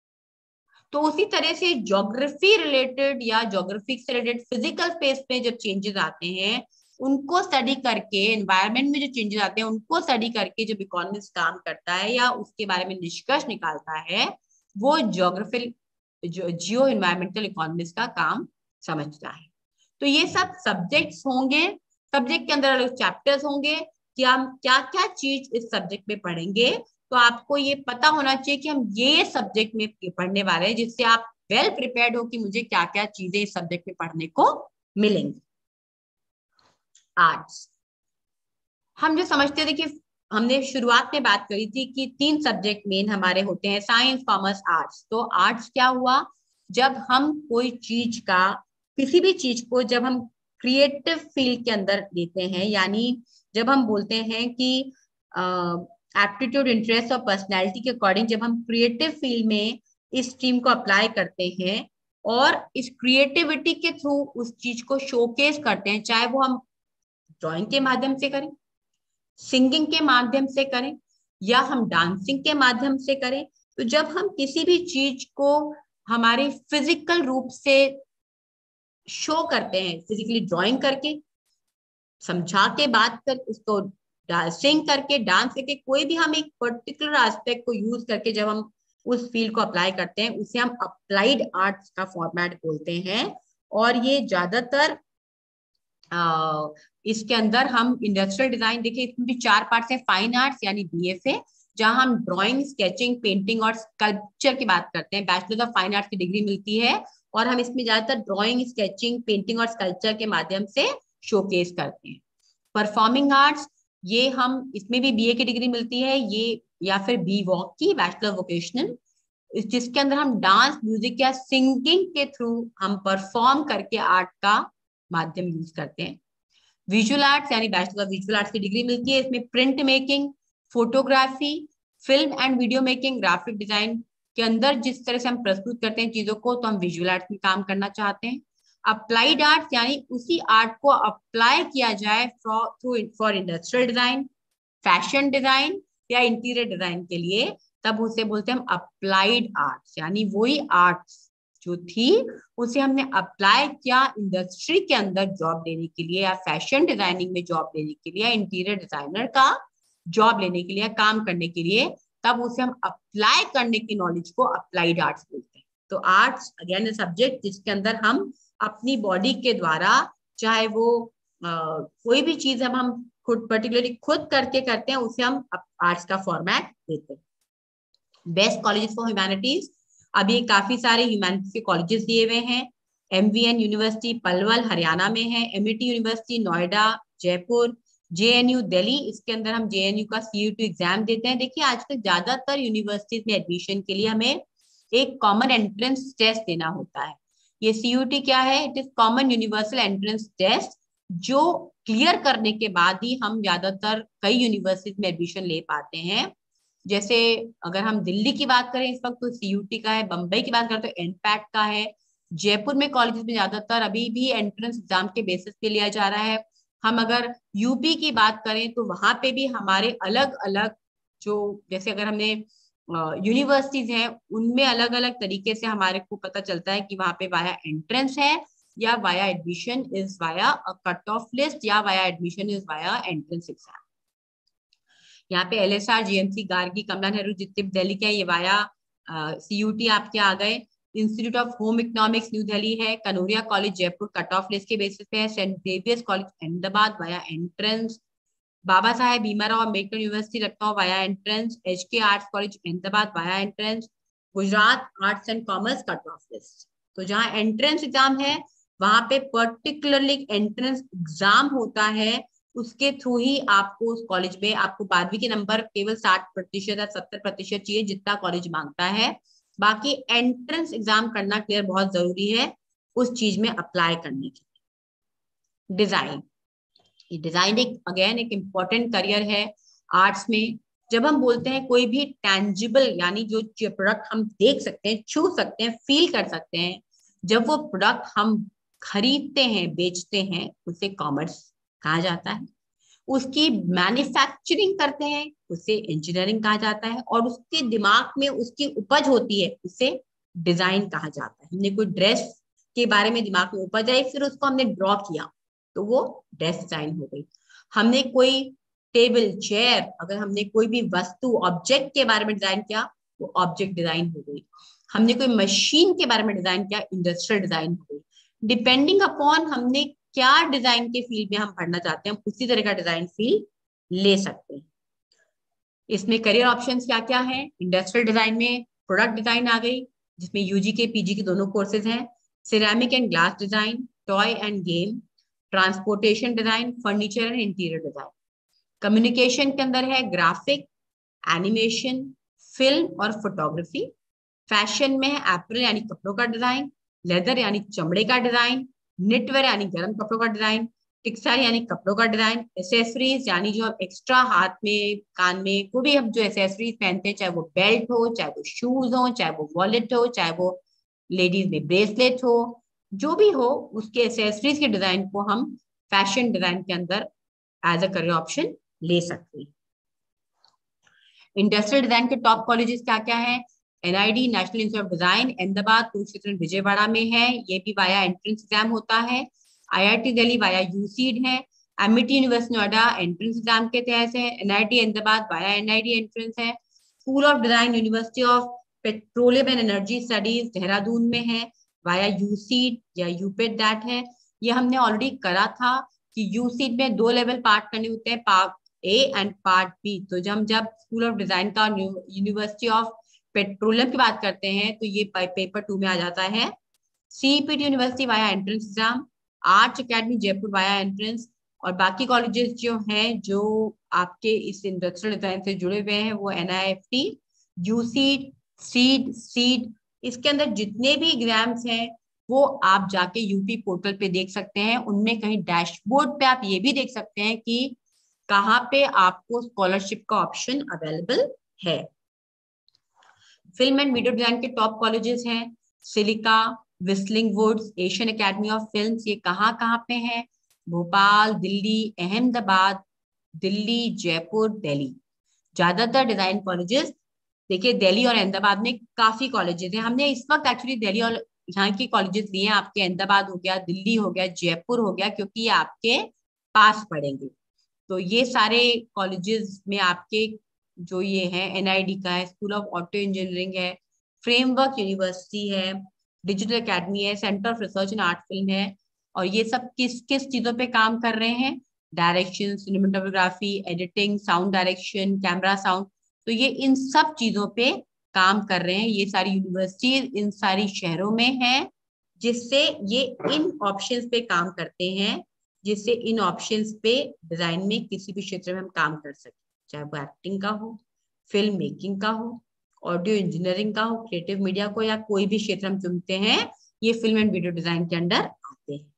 तो उसी तरह से ज्योग्राफी रिलेटेड या ज्योग्राफी से रिलेटेड फिजिकल स्पेस में जब चेंजेस आते हैं उनको स्टडी करके, एनवायरनमेंट में जो चेंजेस आते हैं उनको स्टडी करके जब इकोनॉमिक्स काम करता है या उसके बारे में निष्कर्ष निकालता है, वो ज्योग्राफी जियो एनवायरमेंटल इकोनॉमिक्स का काम समझता है। तो ये सब सब्जेक्ट्स होंगे, सब्जेक्ट के अंदर अलग चैप्टर्स होंगे कि हम क्या क्या चीज इस सब्जेक्ट में पढ़ेंगे। तो आपको ये पता होना चाहिए कि हम ये सब्जेक्ट में पढ़ने वाले हैं, जिससे आप वेल प्रिपेयर्ड हो कि मुझे क्या क्या चीजें इस सब्जेक्ट में पढ़ने को मिलेंगी। आर्ट्स, हम जो समझते हैं, देखिए हमने शुरुआत में बात करी थी कि तीन सब्जेक्ट मेन हमारे होते हैं, साइंस, कॉमर्स, आर्ट्स। तो आर्ट्स क्या हुआ, जब हम कोई चीज का, किसी भी चीज को जब हम क्रिएटिव फील्ड के अंदर देते हैं, यानी जब हम बोलते हैं कि एप्टीट्यूड, इंटरेस्ट और पर्सनैलिटी के अकॉर्डिंग जब हम क्रिएटिव फील्ड में इस स्ट्रीम को अप्लाई करते हैं और इस क्रिएटिविटी के थ्रू उस चीज को शोकेस करते हैं, चाहे वो हम ड्राइंग के माध्यम से करें, सिंगिंग के माध्यम से करें, या हम डांसिंग के माध्यम से करें। तो जब हम किसी भी चीज को हमारे फिजिकल रूप से शो करते हैं, फिजिकली ड्राइंग करके, समझा के बात कर, उसको सिंग करके, डांस करके, कोई भी हम एक पर्टिकुलर एस्पेक्ट को यूज करके जब हम उस फील्ड को अप्लाई करते हैं, उसे हम अप्लाइड आर्ट्स का फॉर्मेट बोलते हैं। और ये ज्यादातर आ, इसके अंदर हम इंडस्ट्रियल डिजाइन, देखिए इसमें भी चार पार्ट्स हैं, फाइन आर्ट्स यानी बीएफए, जहां हम ड्राइंग, स्केचिंग, पेंटिंग और स्कल्पचर की बात करते हैं, बैचलर ऑफ फाइन आर्ट्स की डिग्री मिलती है, और हम इसमें ज्यादातर ड्राइंग, स्केचिंग, पेंटिंग और स्कल्पचर के माध्यम से शोकेस करते हैं। परफॉर्मिंग आर्ट्स, ये हम, इसमें भी बीए की डिग्री मिलती है, ये या फिर बी वॉक की, बैचलर वोकेशनल, जिसके अंदर हम डांस, म्यूजिक या सिंगिंग के थ्रू हम परफॉर्म करके आर्ट का माध्यम यूज करते हैं। विजुअल आर्ट्स यानी बैचलर ऑफ विजुअल आर्ट्स की डिग्री मिलती है, इसमें print making, photography, film and video making, graphic design के अंदर जिस तरह से हम प्रस्तुत करते हैं चीजों को, तो हम विजुअल आर्ट्स में काम करना चाहते हैं। अप्लाइड आर्ट्स यानी उसी आर्ट को अप्लाई किया जाए for industrial design, fashion design या इंटीरियर डिजाइन के लिए, तब उसे बोलते हैं हम अप्लाइड आर्ट्स, यानी वही आर्ट्स जो थी उसे हमने अप्लाई किया इंडस्ट्री के अंदर जॉब लेने के लिए, या फैशन डिजाइनिंग में जॉब लेने के लिए, या इंटीरियर डिजाइनर का जॉब लेने के लिए, काम करने के लिए, तब उसे हम अप्लाई करने की नॉलेज को अप्लाइड आर्ट्स बोलते हैं। तो आर्ट्स अगेन सब्जेक्ट जिसके अंदर हम अपनी बॉडी के द्वारा, चाहे वो आ, कोई भी चीज हम हम खुद पर्टिकुलरली खुद करके करते हैं, उसे हम आर्ट्स का फॉर्मेट देते हैं। बेस्ट कॉलेजेस फॉर ह्यूमैनिटीज, अभी काफी सारे ह्यूमैनिटीज के कॉलेजेस दिए हुए हैं। एमवीएन यूनिवर्सिटी पलवल हरियाणा में है, MET university Noida, Jaipur, JNU Delhi, इसके अंदर हम जेएनयू का सीयूटी एग्जाम देते हैं। देखिए आजकल ज्यादातर यूनिवर्सिटीज में एडमिशन के लिए हमें एक कॉमन एंट्रेंस टेस्ट देना होता है। ये सीयूटी क्या है? It is common universal entrance test, जो क्लियर करने के बाद ही हम ज्यादातर कई यूनिवर्सिटीज में एडमिशन ले पाते हैं। जैसे अगर हम दिल्ली की बात करें इस वक्त तो सीयूटी का है, बंबई की बात करें तो एनपैट का है, जयपुर में कॉलेजेस में ज्यादातर अभी भी एंट्रेंस एग्जाम के बेसिस पे लिया जा रहा है। हम अगर यूपी की बात करें तो वहां पे भी हमारे अलग अलग, जो जैसे अगर हमने यूनिवर्सिटीज हैं उनमें अलग अलग तरीके से हमारे को पता चलता है कि वहां पे वाया एंट्रेंस है या via admission is via a cut off list या via admission is via entrance exam. यहाँ पे L S R, GMC, Gargi, Kamla Nehru, जितने दिल्ली के ये वाया सीयूटी आपके आ गए। Institute of home economics New Delhi है। Kanoria college Jaipur cut off list के बेसिस पे है। Saint Xavier's college Ahmedabad via entrance. Baba Saheb Bhimrao Ambedkar university Lucknow via entrance. H के arts college Ahmedabad via entrance. Gujarat arts and commerce cut off list. तो जहाँ एंट्रेंस एग्जाम है वहां पे पर्टिकुलरली एंट्रेंस एग्जाम होता है, उसके थ्रू ही आपको उस कॉलेज में आपको बारहवीं के नंबर केवल साठ प्रतिशत या सत्तर प्रतिशत चाहिए जितना कॉलेज मांगता है। बाकी एंट्रेंस एग्जाम करना क्लियर बहुत जरूरी है उस चीज में अप्लाई करने के लिए। डिजाइन, ये डिजाइन एक अगेन एक इम्पोर्टेंट करियर है आर्ट्स में। जब हम बोलते हैं कोई भी टैंजिबल यानी जो प्रोडक्ट हम देख सकते हैं, छू सकते हैं, फील कर सकते हैं, जब वो प्रोडक्ट हम खरीदते हैं, बेचते हैं, उसे कॉमर्स कहा जाता है। उसकी मैन्युफैक्चरिंग करते हैं उसे इंजीनियरिंग कहा जाता है। और उसके दिमाग में उसकी उपज होती है उसे डिजाइन कहा जाता है। हमने कोई ड्रेस के बारे में दिमाग में उपज आई, फिर उसको हमने ड्रॉ किया तो वो ड्रेस डिजाइन हो गई। हमने कोई टेबल, चेयर, अगर हमने कोई भी वस्तु, ऑब्जेक्ट के बारे में डिजाइन किया वो ऑब्जेक्ट डिजाइन हो गई। हमने कोई मशीन के बारे में डिजाइन किया, इंडस्ट्रियल डिजाइन हो गई। डिपेंडिंग अपॉन हमने क्या डिजाइन के फील्ड में हम पढ़ना चाहते हैं, हम उसी तरह का डिजाइन फील्ड ले सकते हैं। इसमें करियर ऑप्शंस क्या क्या है? इंडस्ट्रियल डिजाइन में प्रोडक्ट डिजाइन आ गई, जिसमें यूजी के पीजी के दोनों कोर्सेज हैं। Ceramic and glass design, toy and game, transportation design, furniture and interior design. Communication के अंदर है ग्राफिक, एनिमेशन, फिल्म और फोटोग्राफी। फैशन में है एप्रल यानी कपड़ों का डिजाइन, लेदर यानी चमड़े का डिजाइन, निटवेयर यानी गर्म कपड़ों का डिजाइन, टेक्सटाइल यानी कपड़ों का डिजाइन, एसेसरीज यानी जो एक्स्ट्रा हाथ में, कान में, कोई भी हम जो एसेसरीज पहनते हैं, चाहे वो बेल्ट हो, चाहे वो शूज हो, चाहे वो वॉलेट हो, चाहे वो लेडीज में ब्रेसलेट हो, जो भी हो, उसके एसेसरीज के डिजाइन को हम फैशन डिजाइन के अंदर एज अ करियर ऑप्शन ले सकते हैं। इंडस्ट्रियल डिजाइन के टॉप कॉलेजेस क्या क्या है? NID national institute of design Ahmedabad, Kurukshetra Vijayawada में है, ये भी वाया एंट्रेंस एग्जाम होता है। आईआईटी दिल्ली वाया यूसीड है। Amity university Noida entrance exam के तहत है। NIT Ahmedabad via NID entrance है। School of design university of petroleum and energy studies Dehradun में है, वाया यूसीड या यूपेट दैट है। ये हमने ऑलरेडी करा था कि यूसीड में दो लेवल पार्ट करने होते हैं, part A and part B. तो जब जब स्कूल ऑफ डिजाइन का यूनिवर्सिटी ऑफ पेट्रोलियम की बात करते हैं तो ये पेपर टू में आ जाता है। CPT university via entrance exam, arts academy Jaipur via entrance. और बाकी कॉलेजेस जो हैं जो आपके इस इंडस्ट्रियल डिजाइन से जुड़े हुए हैं वो एनआईएफटी, यूसीड, सीड, सीड, इसके अंदर जितने भी एग्जाम्स हैं वो आप जाके यूपी पोर्टल पे देख सकते हैं। उनमें कहीं डैशबोर्ड पे आप ये भी देख सकते हैं कि कहाँ पे आपको स्कॉलरशिप का ऑप्शन अवेलेबल है। फिल्म एंड वीडियो डिजाइन के टॉप कॉलेजेस हैं Silica, Whistling Woods, Asian academy of films. ये कहाँ कहाँ पे हैं? भोपाल, दिल्ली, अहमदाबाद, दिल्ली, जयपुर, दिल्ली। ज्यादातर डिजाइन कॉलेजेस देखिए दिल्ली और अहमदाबाद में काफी कॉलेजेस हैं। हमने इस वक्त एक्चुअली दिल्ली और यहाँ के कॉलेजेस लिए हैं, आपके अहमदाबाद हो गया, दिल्ली हो गया, जयपुर हो गया, क्योंकि ये आपके पास पड़ेंगे। तो ये सारे कॉलेजेस में आपके जो ये है एनआईडी का है, स्कूल ऑफ ऑटो इंजीनियरिंग है, फ्रेमवर्क यूनिवर्सिटी है, डिजिटल एकेडमी है, centre of research in art film है। और ये सब किस किस चीजों पे काम कर रहे हैं? Direction, cinematography, editing, sound direction, camera sound. तो ये इन सब चीजों पे काम कर रहे हैं। ये सारी यूनिवर्सिटी इन सारी शहरों में है, जिससे ये इन ऑप्शंस पे काम करते हैं, जिससे इन ऑप्शंस पे डिजाइन में किसी भी क्षेत्र में हम काम कर सकें, चाहे वो एक्टिंग का हो, फिल्म मेकिंग का हो, ऑडियो इंजीनियरिंग का हो, क्रिएटिव मीडिया को, या कोई भी क्षेत्र हम चुनते हैं, ये फिल्म एंड वीडियो डिजाइन के अंडर आते हैं।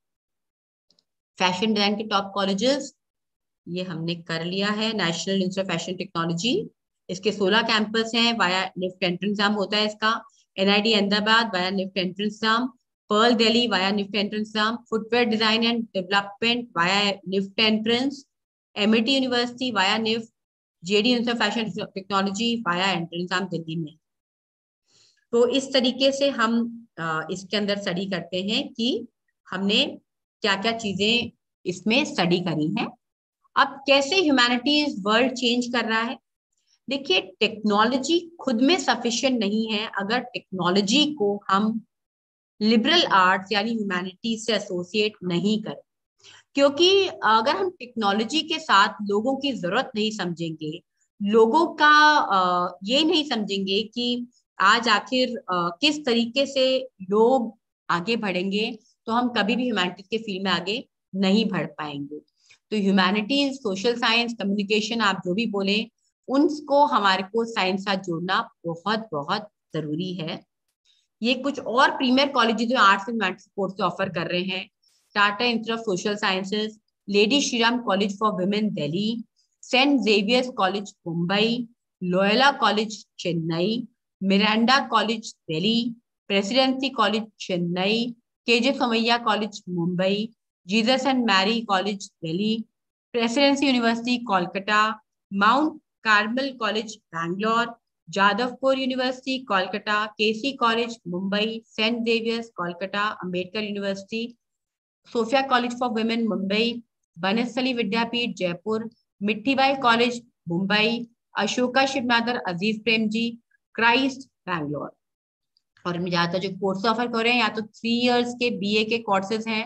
फैशन डिजाइन के टॉप कॉलेजेस ये हमने कर लिया है। National institute of fashion technology, इसके सोलह कैंपस हैं, वाया निफ्ट एंट्रेंस एग्जाम होता है इसका। NID Ahmedabad via NIFT entrance exam, Pearl Delhi via NIFT entrance exam, footwear design and development via NIFT entrance, Amity university via NIFT, JD institute of fashion technology via entrance exam Delhi में। तो इस तरीके से हम इसके अंदर स्टडी करते हैं कि हमने क्या क्या चीजें इसमें स्टडी करी हैं। अब कैसे ह्यूमैनिटीज वर्ल्ड चेंज कर रहा है। देखिए, टेक्नोलॉजी खुद में सफिशिएंट नहीं है अगर टेक्नोलॉजी को हम लिबरल आर्ट्स यानी ह्यूमैनिटीज से एसोसिएट नहीं करें। क्योंकि अगर हम टेक्नोलॉजी के साथ लोगों की जरूरत नहीं समझेंगे, लोगों का ये नहीं समझेंगे कि आज आखिर किस तरीके से लोग आगे बढ़ेंगे, तो हम कभी भी ह्यूमैनिटीज के फील्ड में आगे नहीं बढ़ पाएंगे। तो ह्यूमैनिटीज, सोशल साइंस, कम्युनिकेशन, आप जो भी बोले, उनको हमारे को साइंस साथ जोड़ना बहुत बहुत जरूरी है। ये कुछ और प्रीमियर कॉलेजेस जो arts and humanities course offer कर रहे हैं: Tata institute of social sciences, Lady Shriram college for women Delhi, Saint Xavier's college Mumbai, Loyola college Chennai, Miranda college Delhi, Presidency college Chennai, KJ Somaiya college Mumbai, Jesus and Mary college Delhi, Presidency university Kolkata, Mount Carmel college Bangalore, Jadavpur university Kolkata, KC college Mumbai, Saint Xavier's Kolkata, Ambedkar university, Sophia college for women Mumbai, Banasthali Vidyapith Jaipur, Mithibai college Mumbai, Ashoka Shiv Nadar Aziz Premji, Christ Bangalore. और ज्यादातर जो course offer कर रहे हैं या तो three years के BA के कोर्सेज हैं।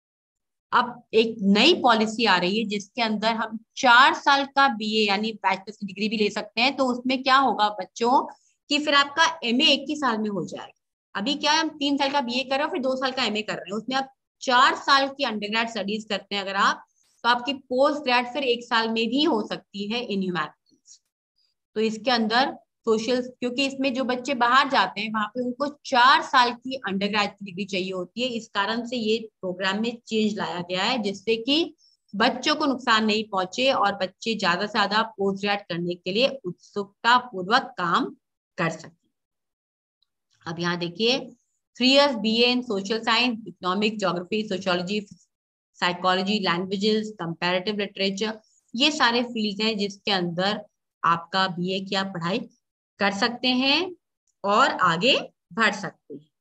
अब एक नई पॉलिसी आ रही है जिसके अंदर हम चार साल का बीए यानी बैचलर्स की डिग्री भी ले सकते हैं। तो उसमें क्या होगा बच्चों कि फिर आपका एमए एक ही साल में हो जाएगा। अभी क्या है, हम तीन साल का बीए कर रहे हो फिर दो साल का एमए कर रहे हैं, उसमें आप चार साल की अंडरग्रेड स्टडीज करते हैं अगर आप, तो आपकी पोस्ट ग्रेड फिर एक साल में भी हो सकती है इन ह्यूमैनिटीज। तो इसके अंदर सोशल, क्योंकि इसमें जो बच्चे बाहर जाते हैं वहां पे उनको चार साल की अंडरग्रेड की डिग्री चाहिए होती है। इस कारण से ये प्रोग्राम में चेंज लाया गया है जिससे कि बच्चों को नुकसान नहीं पहुंचे और बच्चे ज्यादा से ज्यादा पोस्ट ग्रेड करने के लिए उत्सुकता पूर्वक काम कर सके। अब यहाँ देखिए, three years BA in social science, economics, geography, sociology, psychology, languages, comparative literature, ये सारे फील्ड हैं जिसके अंदर आपका बीए की आप पढ़ाई कर सकते हैं और आगे बढ़ सकते हैं।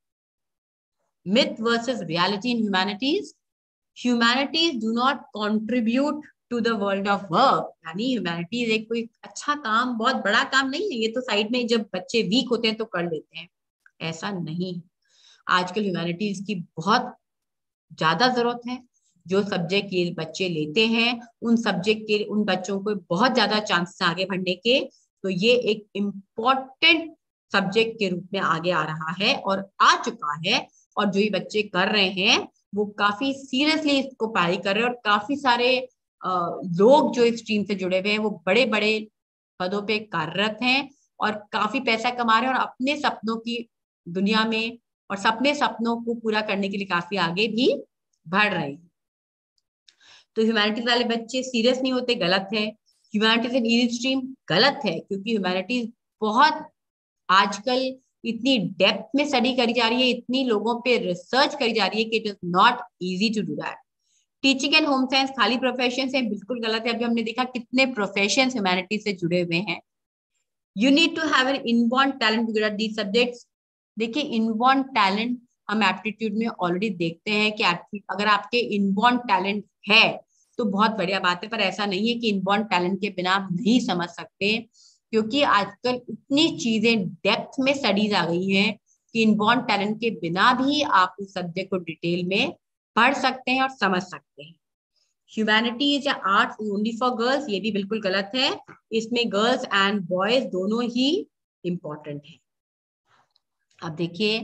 Myth versus reality in humanities. Humanities do not contribute to the world of work, यानी ह्यूमैनिटीज एक कोई अच्छा काम, बहुत बड़ा काम नहीं है, ये तो साइड में जब बच्चे वीक होते हैं तो कर लेते हैं, ऐसा नहीं। आजकल ह्यूमैनिटीज की बहुत ज्यादा जरूरत है। जो सब्जेक्ट ये बच्चे लेते हैं उन सब्जेक्ट के उन बच्चों को बहुत ज्यादा चांसेस आगे बढ़ने के, तो ये एक इम्पोर्टेंट सब्जेक्ट के रूप में आगे आ रहा है और आ चुका है। और जो ये बच्चे कर रहे हैं वो काफी सीरियसली इसको पढ़ाई कर रहे हैं और काफी सारे आ, लोग जो इस स्ट्रीम से जुड़े हुए हैं वो बड़े बड़े पदों पे कार्यरत हैं और काफी पैसा कमा रहे हैं और अपने सपनों की दुनिया में और सपने सपनों को पूरा करने के लिए काफी आगे भी बढ़ रहे हैं। तो ह्यूमैनिटीज वाले बच्चे सीरियस नहीं होते, गलत है। ह्यूमैनिटीज इन इजी स्ट्रीम गलत है, क्योंकि ह्यूमैनिटीज बहुत आजकल इतनी डेप्थ में स्टडी करी जा रही है, इतनी लोगों पे रिसर्च करी जा रही है कि it is not easy to do that. Teaching and home science खाली प्रोफेशन है, बिल्कुल गलत है। अभी हमने देखा कितने प्रोफेशन ह्यूमैनिटीज से जुड़े हुए हैं। You need to have an inborn talent to get these subjects. देखिए, इनबॉर्न टैलेंट हम एप्टीट्यूड में ऑलरेडी देखते हैं कि अगर आपके इनबॉर्न टैलेंट है तो बहुत बढ़िया बात है, पर ऐसा नहीं है कि इनबॉर्न टैलेंट के बिना आप नहीं समझ सकते, क्योंकि आजकल इतनी चीजें डेप्थ में स्टडीज आ गई हैं कि इनबॉर्न टैलेंट के बिना भी आप उस सब्जेक्ट को डिटेल में पढ़ सकते हैं और समझ सकते हैं। ह्यूमैनिटीज या आर्ट्स ओनली फॉर गर्ल्स, ये भी बिल्कुल गलत है। इसमें गर्ल्स एंड बॉयज दोनों ही इंपॉर्टेंट है। अब देखिए,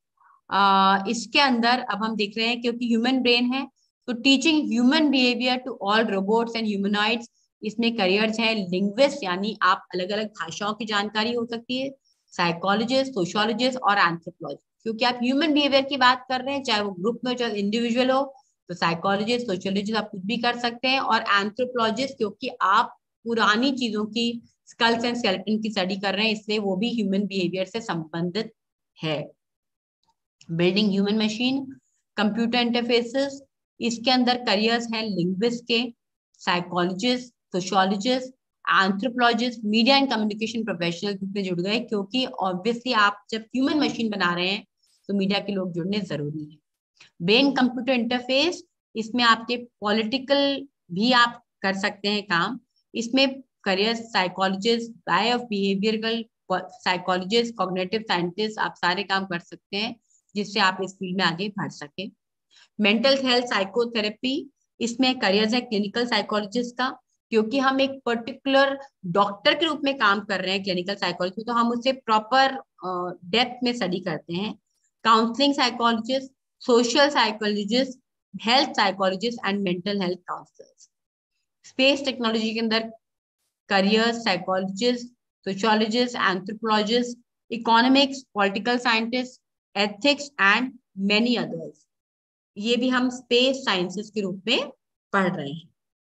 इसके अंदर अब हम देख रहे हैं क्योंकि ह्यूमन ब्रेन है तो teaching human behaviour to all robots and humanoids, इसमें करियर्स हैं। लिंग्विस्ट यानी आप अलग अलग भाषाओं की जानकारी हो सकती है, साइकोलॉजिस्ट, सोशियोलॉजिस्ट और एंथ्रोपोलॉजिस्ट, क्योंकि आप ह्यूमन बिहेवियर की बात कर रहे हैं, चाहे वो ग्रुप में चाहे इंडिविजुअल हो, तो साइकोलॉजिस्ट, सोशियोलॉजिस्ट आप कुछ भी कर सकते हैं। और एंथ्रोपोलॉजिस्ट क्योंकि आप पुरानी चीजों की स्कल्स एंड स्केलेटन की स्टडी कर रहे हैं, इसलिए वो भी ह्यूमन बिहेवियर से संबंधित है। Building human machine, computer interfaces, इसके अंदर करियर्स हैं लिंग्विस्ट के, psychologist, sociologist, anthropologist, media and communication professional में जुड़ गए, क्योंकि ऑब्वियसली आप जब ह्यूमन मशीन बना रहे हैं तो मीडिया के लोग जुड़ने जरूरी है। ब्रेन कंप्यूटर इंटरफेस, इसमें आपके पॉलिटिकल भी आप कर सकते हैं काम। इसमें career psychologist, bio behavioural psychologist, cognitive scientist, आप सारे काम कर सकते हैं जिससे आप इस फील्ड में आगे बढ़ सके। मेंटल हेल्थ साइकोथेरेपी, इसमें करियर है क्लिनिकल साइकोलॉजिस्ट का, क्योंकि हम एक पर्टिकुलर डॉक्टर के रूप में काम कर रहे हैं क्लिनिकल साइकोलॉजी, तो हम उसे प्रॉपर डेप्थ में स्टडी करते हैं। Counselling psychologist, social psychologist, health psychologist and mental health counsellors. Space technology के अंदर career psychologist, sociologist, anthropologist, economics, political scientist, ethics and many others. ये भी हम स्पेस साइंसेस के रूप में पढ़ रहे हैं।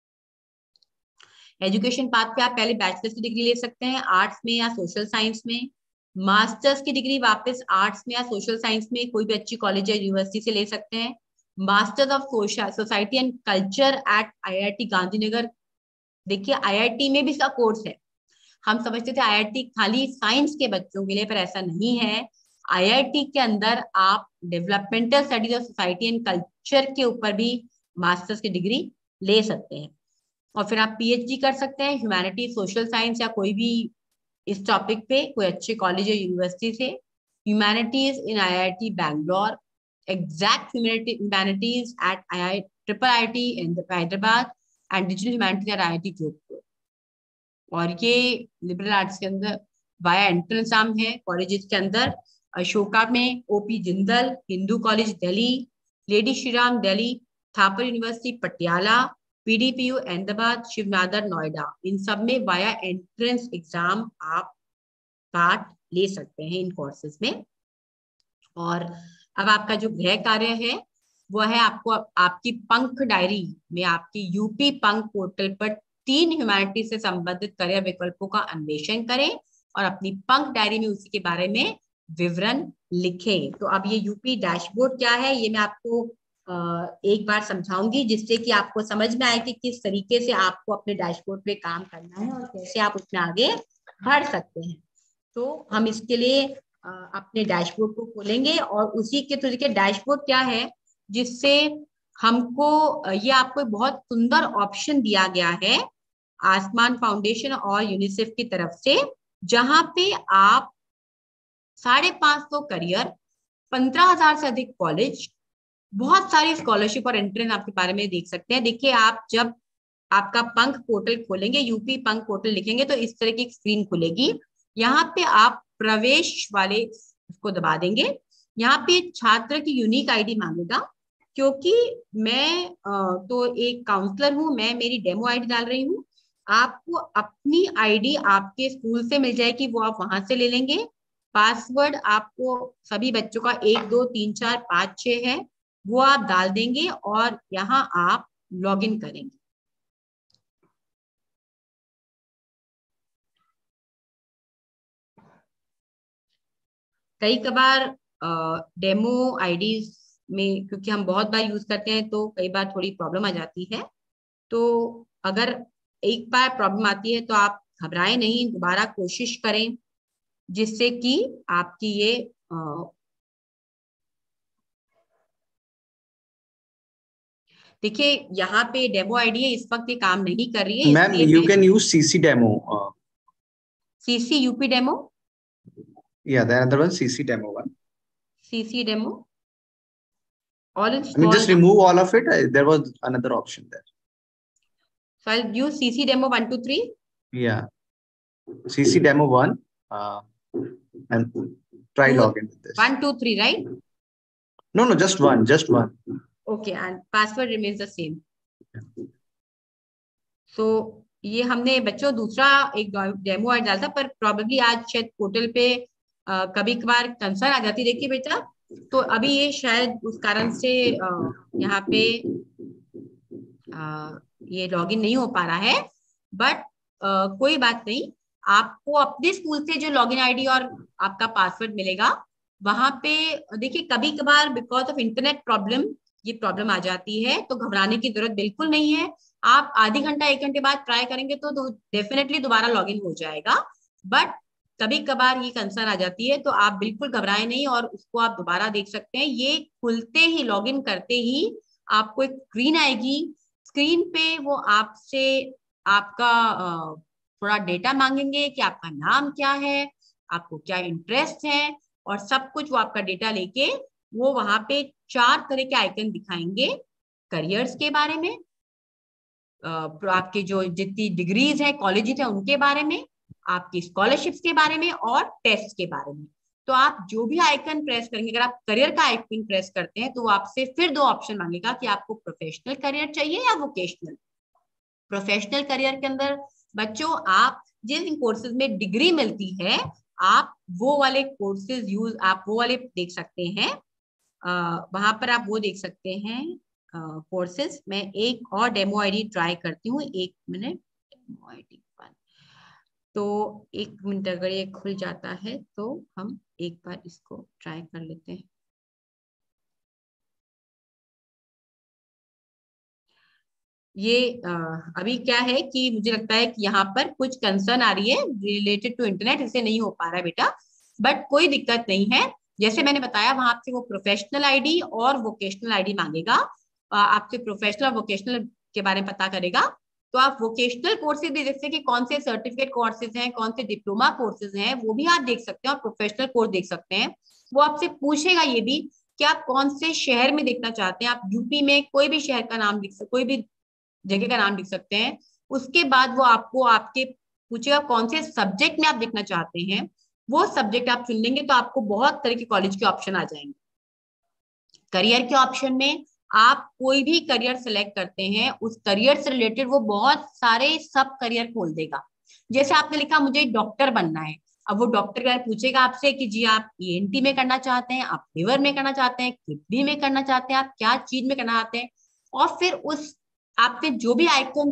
एजुकेशन पाथ पे आप पहले बैचलर्स की डिग्री ले सकते हैं आर्ट्स में या सोशल साइंस में, मास्टर्स की डिग्री वापस आर्ट्स में या सोशल साइंस में कोई भी अच्छी कॉलेज या यूनिवर्सिटी से ले सकते हैं। Masters of society and culture at IIT Gandhinagar. देखिए आईआईटी में भी इसका कोर्स है। हम समझते थे आईआईटी खाली साइंस के बच्चों के लिए, पर ऐसा नहीं है। आईआईटी के अंदर आप developmental studies of society and culture के ऊपर भी मास्टर्स की डिग्री ले सकते हैं, और फिर आप पीएचडी कर सकते हैं ह्यूमैनिटी, सोशल साइंस या कोई भी इस टॉपिक पे कोई अच्छे कॉलेज या यूनिवर्सिटी से। Humanities in IIT Bangalore, exact humanities at I triple I T Hyderabad and digital humanities at IIT Jodhpur. और ये लिबरल आर्ट्स के अंदर वाया एंट्रेंस एग्जाम है कॉलेजेस के अंदर। अशोका में OP Jindal, Hindu college Delhi, lady Shriram Delhi, Thapar university Patiala, PDPU Ahmedabad, Shiv Nadar Noida, इन सब में वाया एंट्रेंस एग्जाम आप पार्ट ले सकते हैं इन कोर्सेज में। और अब आपका जो गृह कार्य है वो है आपको आपकी पंख डायरी में आपकी यूपी पंख पोर्टल पर तीन ह्यूमैनिटी से संबंधित करियर विकल्पों का अन्वेषण करें और अपनी पंख डायरी में उसी के बारे में विवरण लिखें। तो अब ये यूपी डैशबोर्ड क्या है ये मैं आपको एक बार समझाऊंगी, जिससे कि आपको समझ में आए कि किस तरीके से आपको अपने डैशबोर्ड पे काम करना है और कैसे आप उसमें आगे बढ़ सकते हैं। तो हम इसके लिए अपने डैशबोर्ड को खोलेंगे और उसी के तरीके डैशबोर्ड क्या है जिससे हमको ये आपको बहुत सुंदर ऑप्शन दिया गया है आसमान फाउंडेशन और यूनिसेफ की तरफ से, जहां पे आप साढ़े पांच सौ करियर, पंद्रह हजार से अधिक कॉलेज, बहुत सारी स्कॉलरशिप और एंट्रेंस आपके बारे में देख सकते हैं। देखिए आप जब आपका पंख पोर्टल खोलेंगे, यूपी पंख पोर्टल लिखेंगे तो इस तरह की स्क्रीन खुलेगी। यहाँ पे आप प्रवेश वाले उसको दबा देंगे। यहाँ पे छात्र की यूनिक आईडी मांगेगा, क्योंकि मैं तो एक काउंसलर हूं, मैं मेरी डेमो आईडी डाल रही हूँ। आपको अपनी आईडी आपके स्कूल से मिल जाएगी, वो आप वहां से ले लेंगे। पासवर्ड आपको सभी बच्चों का एक दो तीन चार पाँच छह है, वो आप डाल देंगे और यहाँ आप लॉगिन करेंगे। कई कबार डेमो आईडीज में क्योंकि हम बहुत बार यूज करते हैं तो कई बार थोड़ी प्रॉब्लम आ जाती है। तो अगर एक बार प्रॉब्लम आती है तो आप घबराएं नहीं, दोबारा कोशिश करें जिससे कि आपकी ये आ, देखिए यहाँ पे डेमो आईडी है, इस वक्त ये काम नहीं कर रही है। Ma'am you can use CC demo, CC UP demo, yeah the other one cc demo one, cc demo all installed. I mean just remove all of it. Uh, there was another option there, so I'll use cc demo one two three. Yeah, cc demo one, uh, and try two, login with this. one two three, right? No no just one, just one. Okay, and password remains the same. So ये हमने बच्चों दूसरा एक demo add डाला था, पर probably आज शायद पोर्टल पे आ, कभी कभार कंसर्न आ जाती है। देखिए बेटा, तो अभी ये शायद उस कारण से आ, यहाँ पे आ, ये लॉगिन नहीं हो पा रहा है, बट आ, कोई बात नहीं। आपको अपने स्कूल से जो लॉगिन आईडी और आपका पासवर्ड मिलेगा वहां पे देखिए, कभी कभार बिकॉज ऑफ इंटरनेट प्रॉब्लम ये प्रॉब्लम आ जाती है, तो घबराने की जरूरत बिल्कुल नहीं है। आप आधी घंटा एक घंटे बाद ट्राई करेंगे तो डेफिनेटली दोबारा लॉगिन हो जाएगा। बट कभी कभार ये कंसर्न आ जाती है, तो आप बिल्कुल घबराएं नहीं और उसको आप दोबारा देख सकते हैं। ये खुलते ही, लॉगिन करते ही आपको एक स्क्रीन आएगी। स्क्रीन पे वो आपसे आपका थोड़ा डेटा मांगेंगे कि आपका नाम क्या है, आपको क्या इंटरेस्ट है, और सब कुछ वो आपका डेटा लेके वो वहां पे चार तरह के आइकन दिखाएंगे। करियर्स के बारे में, आपके जो जितनी डिग्रीज है, कॉलेजेस है उनके बारे में, आपकी स्कॉलरशिप्स के बारे में और टेस्ट के बारे में। तो आप जो भी आइकन प्रेस करेंगे, अगर आप करियर का आइकन प्रेस करते हैं तो वो आपसे फिर दो ऑप्शन मांगेगा कि आपको प्रोफेशनल करियर चाहिए या वोकेशनल। प्रोफेशनल करियर के अंदर बच्चों आप जिन कोर्सेज में डिग्री मिलती है, आप वो वाले कोर्सेज यूज आप वो वाले देख सकते हैं। वहां पर आप वो देख सकते हैं कोर्सेज। मैं एक और डेमो आईडी ट्राई करती हूँ, एक मिनट। डेमो आईडी तो एक मिनट, अगर ये खुल जाता है तो हम एक बार इसको ट्राई कर लेते हैं। ये आ, अभी क्या है कि मुझे लगता है कि यहाँ पर कुछ कंसर्न आ रही है रिलेटेड टू इंटरनेट, इससे नहीं हो पा रहा है बेटा, बट कोई दिक्कत नहीं है। जैसे मैंने बताया, वहां से वो प्रोफेशनल आईडी और वोकेशनल आईडी मांगेगा। आपसे प्रोफेशनल और वोकेशनल के बारे में पता करेगा। तो आप वोकेशनल कोर्सेज भी, जैसे कि कौन से सर्टिफिकेट कोर्सेज हैं, कौन से डिप्लोमा कोर्सेज हैं, वो भी आप देख सकते हैं और प्रोफेशनल कोर्स देख सकते हैं। वो आपसे पूछेगा ये भी कि आप कौन से शहर में देखना चाहते हैं। आप यूपी में कोई भी शहर का नाम लिख सकते, कोई भी जगह का नाम लिख सकते हैं। उसके बाद वो आपको आपके पूछेगा कौन से सब्जेक्ट में आप देखना चाहते हैं। वो सब्जेक्ट आप चुन लेंगे तो आपको बहुत तरह के कॉलेज के ऑप्शन आ जाएंगे। करियर के ऑप्शन में आप कोई भी करियर सेलेक्ट करते हैं, उस करियर से रिलेटेड वो बहुत सारे सब करियर खोल देगा। जैसे आपने लिखा मुझे डॉक्टर बनना है, अब वो डॉक्टर का पूछेगा आपसे कि जी आप ईएनटी में करना चाहते हैं, आप लिवर में करना चाहते हैं, किडनी में करना चाहते हैं, आप क्या चीज में करना चाहते हैं। और फिर उस आपने जो भी आइकन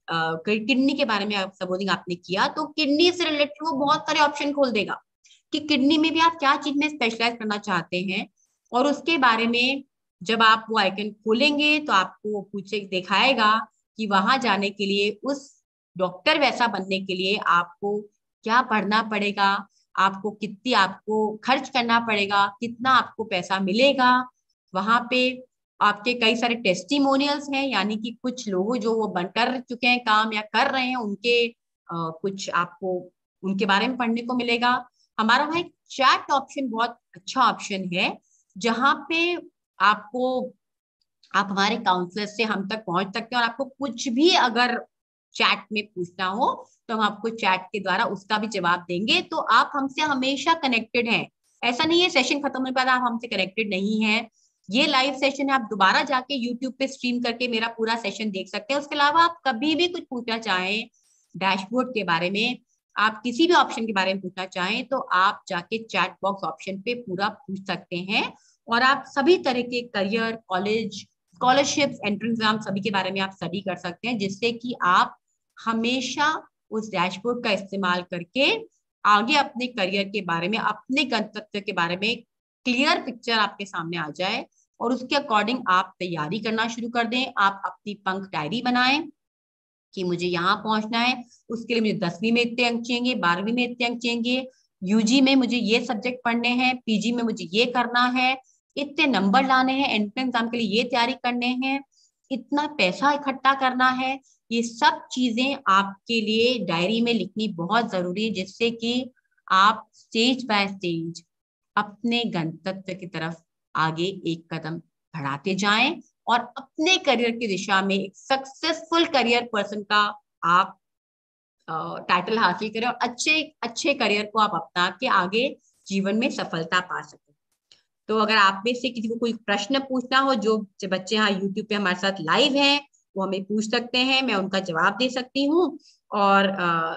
किडनी के बारे में आप सपोजिंग आपने किया, तो किडनी से रिलेटेड वो बहुत सारे ऑप्शन खोल देगा कि किडनी में भी आप क्या चीज में स्पेशलाइज करना चाहते हैं। और उसके बारे में जब आप वो आइकन खोलेंगे तो आपको वो पूछे दिखाएगा कि वहां जाने के लिए, उस डॉक्टर वैसा बनने के लिए आपको क्या पढ़ना पड़ेगा, आपको कितनी आपको खर्च करना पड़ेगा, कितना आपको पैसा मिलेगा। वहां पे आपके कई सारे टेस्टिमोनियल्स हैं, यानी कि कुछ लोग जो वो बन कर चुके हैं काम या कर रहे हैं, उनके आ, कुछ आपको उनके बारे में पढ़ने को मिलेगा। हमारा वहाँ एक चैट ऑप्शन बहुत अच्छा ऑप्शन है, जहाँ पे आपको आप हमारे काउंसलर से हम तक पहुंच सकते हैं और आपको कुछ भी अगर चैट में पूछना हो तो हम आपको चैट के द्वारा उसका भी जवाब देंगे। तो आप हमसे हमेशा कनेक्टेड हैं। ऐसा नहीं है सेशन खत्म होने के बाद आप हमसे कनेक्टेड नहीं है। ये लाइव सेशन है, आप दोबारा जाके यूट्यूब पे स्ट्रीम करके मेरा पूरा सेशन देख सकते हैं। उसके अलावा आप कभी भी कुछ पूछना चाहें डैशबोर्ड के बारे में, आप किसी भी ऑप्शन के बारे में पूछना चाहें, तो आप जाके चैट बॉक्स ऑप्शन पे पूरा पूछ सकते हैं। और आप सभी तरह के career, college, scholarships, entrance exam सभी के बारे में आप स्टडी कर सकते हैं, जिससे कि आप हमेशा उस डैशबोर्ड का इस्तेमाल करके आगे अपने करियर के बारे में, अपने गंतव्य के बारे में क्लियर पिक्चर आपके सामने आ जाए और उसके अकॉर्डिंग आप तैयारी करना शुरू कर दें। आप अपनी पंख डायरी बनाएं कि मुझे यहाँ पहुंचना है, उसके लिए मुझे दसवीं में इतने अंक चाहिए, बारहवीं में इतने अंक चाहिए, यूजी में मुझे ये सब्जेक्ट पढ़ने हैं, पीजी में मुझे ये करना है, इतने नंबर लाने हैं, एंट्रेंस एग्जाम के लिए ये तैयारी करने हैं, इतना पैसा इकट्ठा करना है। ये सब चीजें आपके लिए डायरी में लिखनी बहुत जरूरी है, जिससे कि आप स्टेज बाय स्टेज अपने गंतव्य की तरफ आगे एक कदम बढ़ाते जाएं और अपने करियर की दिशा में एक सक्सेसफुल करियर पर्सन का आप टाइटल हासिल करें और अच्छे अच्छे करियर को आप अपना के आगे जीवन में सफलता पा सकें। तो अगर आप में से किसी को कोई प्रश्न पूछना हो, जो बच्चे यहाँ यूट्यूब पे हमारे साथ लाइव हैं वो हमें पूछ सकते हैं, मैं उनका जवाब दे सकती हूँ। और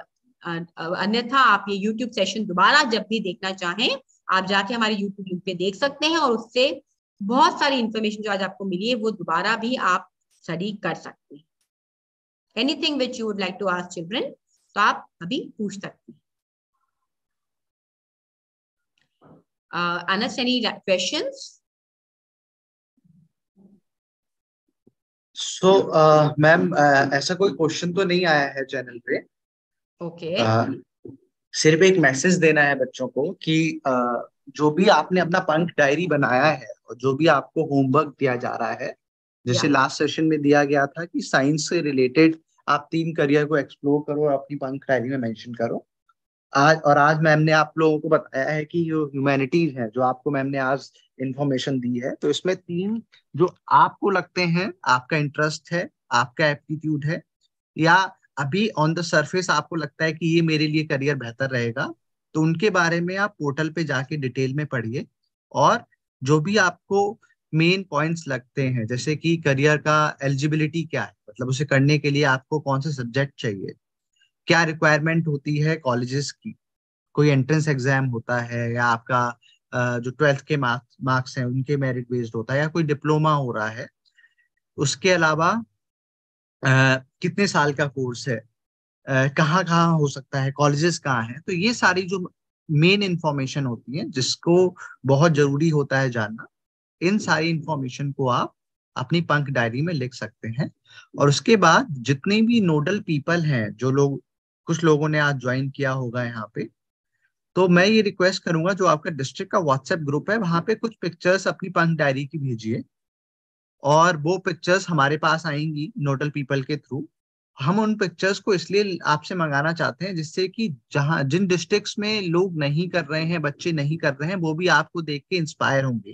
अन्यथा आप ये यूट्यूब सेशन दोबारा जब भी देखना चाहें, आप जाके हमारे यूट्यूब लिंक पे देख सकते हैं और उससे बहुत सारी इंफॉर्मेशन जो आज आपको मिली है वो दोबारा भी आप स्टडी कर सकते हैं। Anything which you would like to ask children, तो आप अभी पूछ सकते हैं। Uh, Anas, any questions? So, uh, ma'am uh, ऐसा कोई क्वेश्चन तो नहीं आया है चैनल पे। Okay okay. uh, सिर्फ एक मैसेज देना है बच्चों को कि अ, जो भी आपने अपना पंख डायरी बनाया है और जो भी आपको होमवर्क दिया जा रहा है, जैसे या लास्ट सेशन में दिया गया था कि साइंस से रिलेटेड आप तीन करियर को एक्सप्लोर करो और अपनी पंख डायरी में मेंशन करो। आज और आज मैम ने आप लोगों को बताया है कि जो ह्यूमैनिटीज है, जो आपको मैम ने आज इंफॉर्मेशन दी है, तो इसमें तीन जो आपको लगते हैं, आपका इंटरेस्ट है, आपका एप्टीट्यूड है, या अभी ऑन द सरफेस आपको लगता है कि ये मेरे लिए करियर बेहतर रहेगा, तो उनके बारे में आप पोर्टल पे जाके डिटेल में पढ़िए। और जो भी आपको मेन पॉइंट्स लगते हैं, जैसे कि करियर का एलिजिबिलिटी क्या है, मतलब उसे करने के लिए आपको कौन से सब्जेक्ट चाहिए, क्या रिक्वायरमेंट होती है कॉलेजेस की, कोई एंट्रेंस एग्जाम होता है, या आपका अ, जो ट्वेल्थ के मार्क्स मार्क्स हैं उनके मेरिट बेस्ड होता है, या कोई डिप्लोमा हो रहा है, उसके अलावा अ, कितने साल का कोर्स है, कहाँ कहाँ हो सकता है, कॉलेजेस कहाँ हैं, तो ये सारी जो मेन इंफॉर्मेशन होती है जिसको बहुत जरूरी होता है जानना, इन सारी इंफॉर्मेशन को आप अपनी पंख डायरी में लिख सकते हैं। और उसके बाद जितने भी नोडल पीपल हैं, जो लोग, कुछ लोगों ने आज ज्वाइन किया होगा यहाँ पे, तो मैं ये रिक्वेस्ट करूंगा, जो आपका डिस्ट्रिक्ट का व्हाट्सएप ग्रुप है वहां पे कुछ पिक्चर्स अपनी पंख डायरी की भेजिए, और वो पिक्चर्स हमारे पास आएंगी नोडल पीपल के थ्रू। हम उन पिक्चर्स को इसलिए आपसे मंगाना चाहते हैं जिससे कि जहां जिन डिस्ट्रिक्ट्स में लोग नहीं कर रहे हैं, बच्चे नहीं कर रहे हैं, वो भी आपको देख के इंस्पायर होंगे।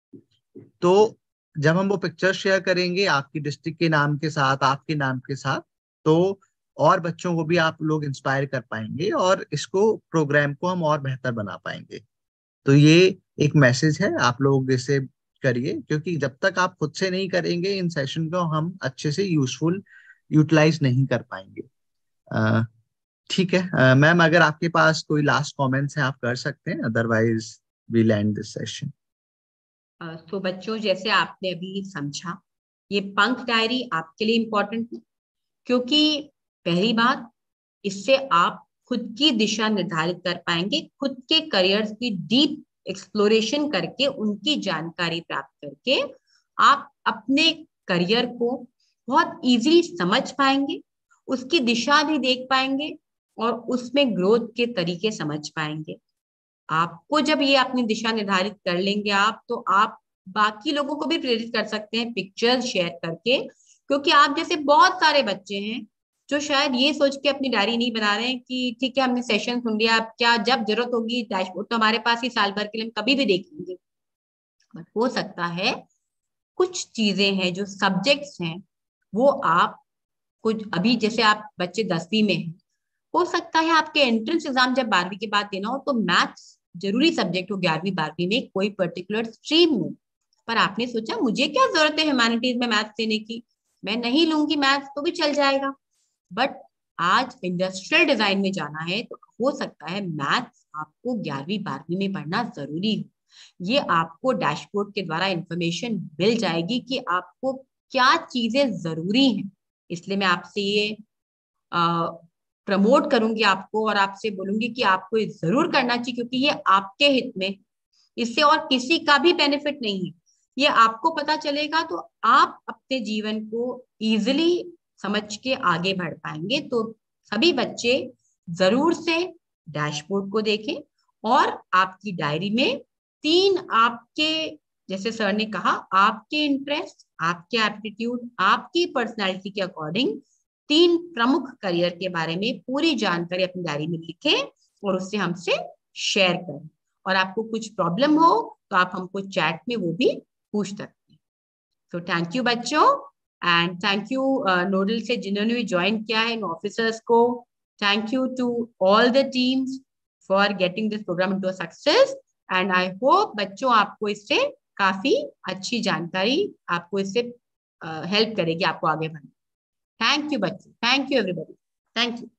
तो जब हम वो पिक्चर शेयर करेंगे आपकी डिस्ट्रिक्ट के नाम के साथ, आपके नाम के साथ, तो और बच्चों को भी आप लोग इंस्पायर कर पाएंगे और इसको, प्रोग्राम को हम और बेहतर बना पाएंगे। तो ये एक मैसेज है, आप लोग इसे करिए, क्योंकि जब तक आप खुद से नहीं करेंगे इन सेशन को, हम अच्छे से यूजफुल यूटिलाइज नहीं कर पाएंगे। अ, ठीक है मैम, अगर आपके पास कोई लास्ट कमेंट्स है आप कर सकते हैं, otherwise we end this session. तो बच्चों, जैसे आपने अभी समझा, ये पंख डायरी आपके लिए इम्पोर्टेंट है, क्योंकि पहली बात, इससे आप खुद की दिशा निर्धारित कर पाएंगे, खुद के करियर की डीप एक्सप्लोरेशन करके, उनकी जानकारी प्राप्त करके आप अपने करियर को बहुत इजीली समझ पाएंगे, उसकी दिशा भी देख पाएंगे और उसमें ग्रोथ के तरीके समझ पाएंगे। आपको जब ये अपनी दिशा निर्धारित कर लेंगे आप, तो आप बाकी लोगों को भी प्रेरित कर सकते हैं पिक्चर्स शेयर करके, क्योंकि आप जैसे बहुत सारे बच्चे हैं जो शायद ये सोच के अपनी डायरी नहीं बना रहे हैं कि ठीक है हमने सेशन सुन लिया, अब क्या, जब जरूरत होगी डैशबोर्ड तो हमारे पास ही साल भर के लिए, हम कभी भी देख लेंगे। बट हो सकता है कुछ चीजें हैं, जो सब्जेक्ट्स हैं, वो आप कुछ, अभी जैसे आप बच्चे दसवीं में हैं, हो सकता है आपके एंट्रेंस एग्जाम जब बारहवीं के बाद देना हो तो मैथ्स जरूरी सब्जेक्ट हो ग्यारहवीं बारहवीं में, कोई पर्टिकुलर स्ट्रीम में, पर आपने सोचा मुझे क्या जरूरत है ह्यूमैनिटीज में मैथ्स देने की, मैं नहीं लूंगी मैथ्स तो भी चल जाएगा। बट आज इंडस्ट्रियल डिजाइन में जाना है तो हो सकता है मैथ्स आपको ग्यारहवीं बारहवीं में पढ़ना जरूरी हो। ये आपको डैशबोर्ड के द्वारा इंफॉर्मेशन मिल जाएगी कि आपको क्या चीजें जरूरी हैं। इसलिए मैं आपसे ये प्रमोट करूंगी आपको, और आपसे बोलूंगी कि आपको ये जरूर करना चाहिए, क्योंकि ये आपके हित में, इससे और किसी का भी बेनिफिट नहीं है। ये आपको पता चलेगा तो आप अपने जीवन को इजिली समझ के आगे बढ़ पाएंगे। तो सभी बच्चे जरूर से डैशबोर्ड को देखें और आपकी डायरी में तीन आपके, जैसे सर ने कहा, आपके इंटरेस्ट, आपके एप्टीट्यूड, आपकी पर्सनालिटी के अकॉर्डिंग तीन प्रमुख करियर के बारे में पूरी जानकारी अपनी डायरी में लिखें और उससे हमसे शेयर करें। और आपको कुछ प्रॉब्लम हो तो आप हमको चैट में वो भी पूछ सकते हैं। तो थैंक यू बच्चों, एंड थैंक यू नोडल से जिन्होंने भी ज्वाइन किया है, इन ऑफिसर्स को। Thank you to all the teams for getting this programme into a success, and I hope बच्चों आपको इससे काफी अच्छी जानकारी, आपको इससे हेल्प uh, करेगी आपको आगे बढ़ने। थैंक यू बच्चों, thank you everybody, thank you.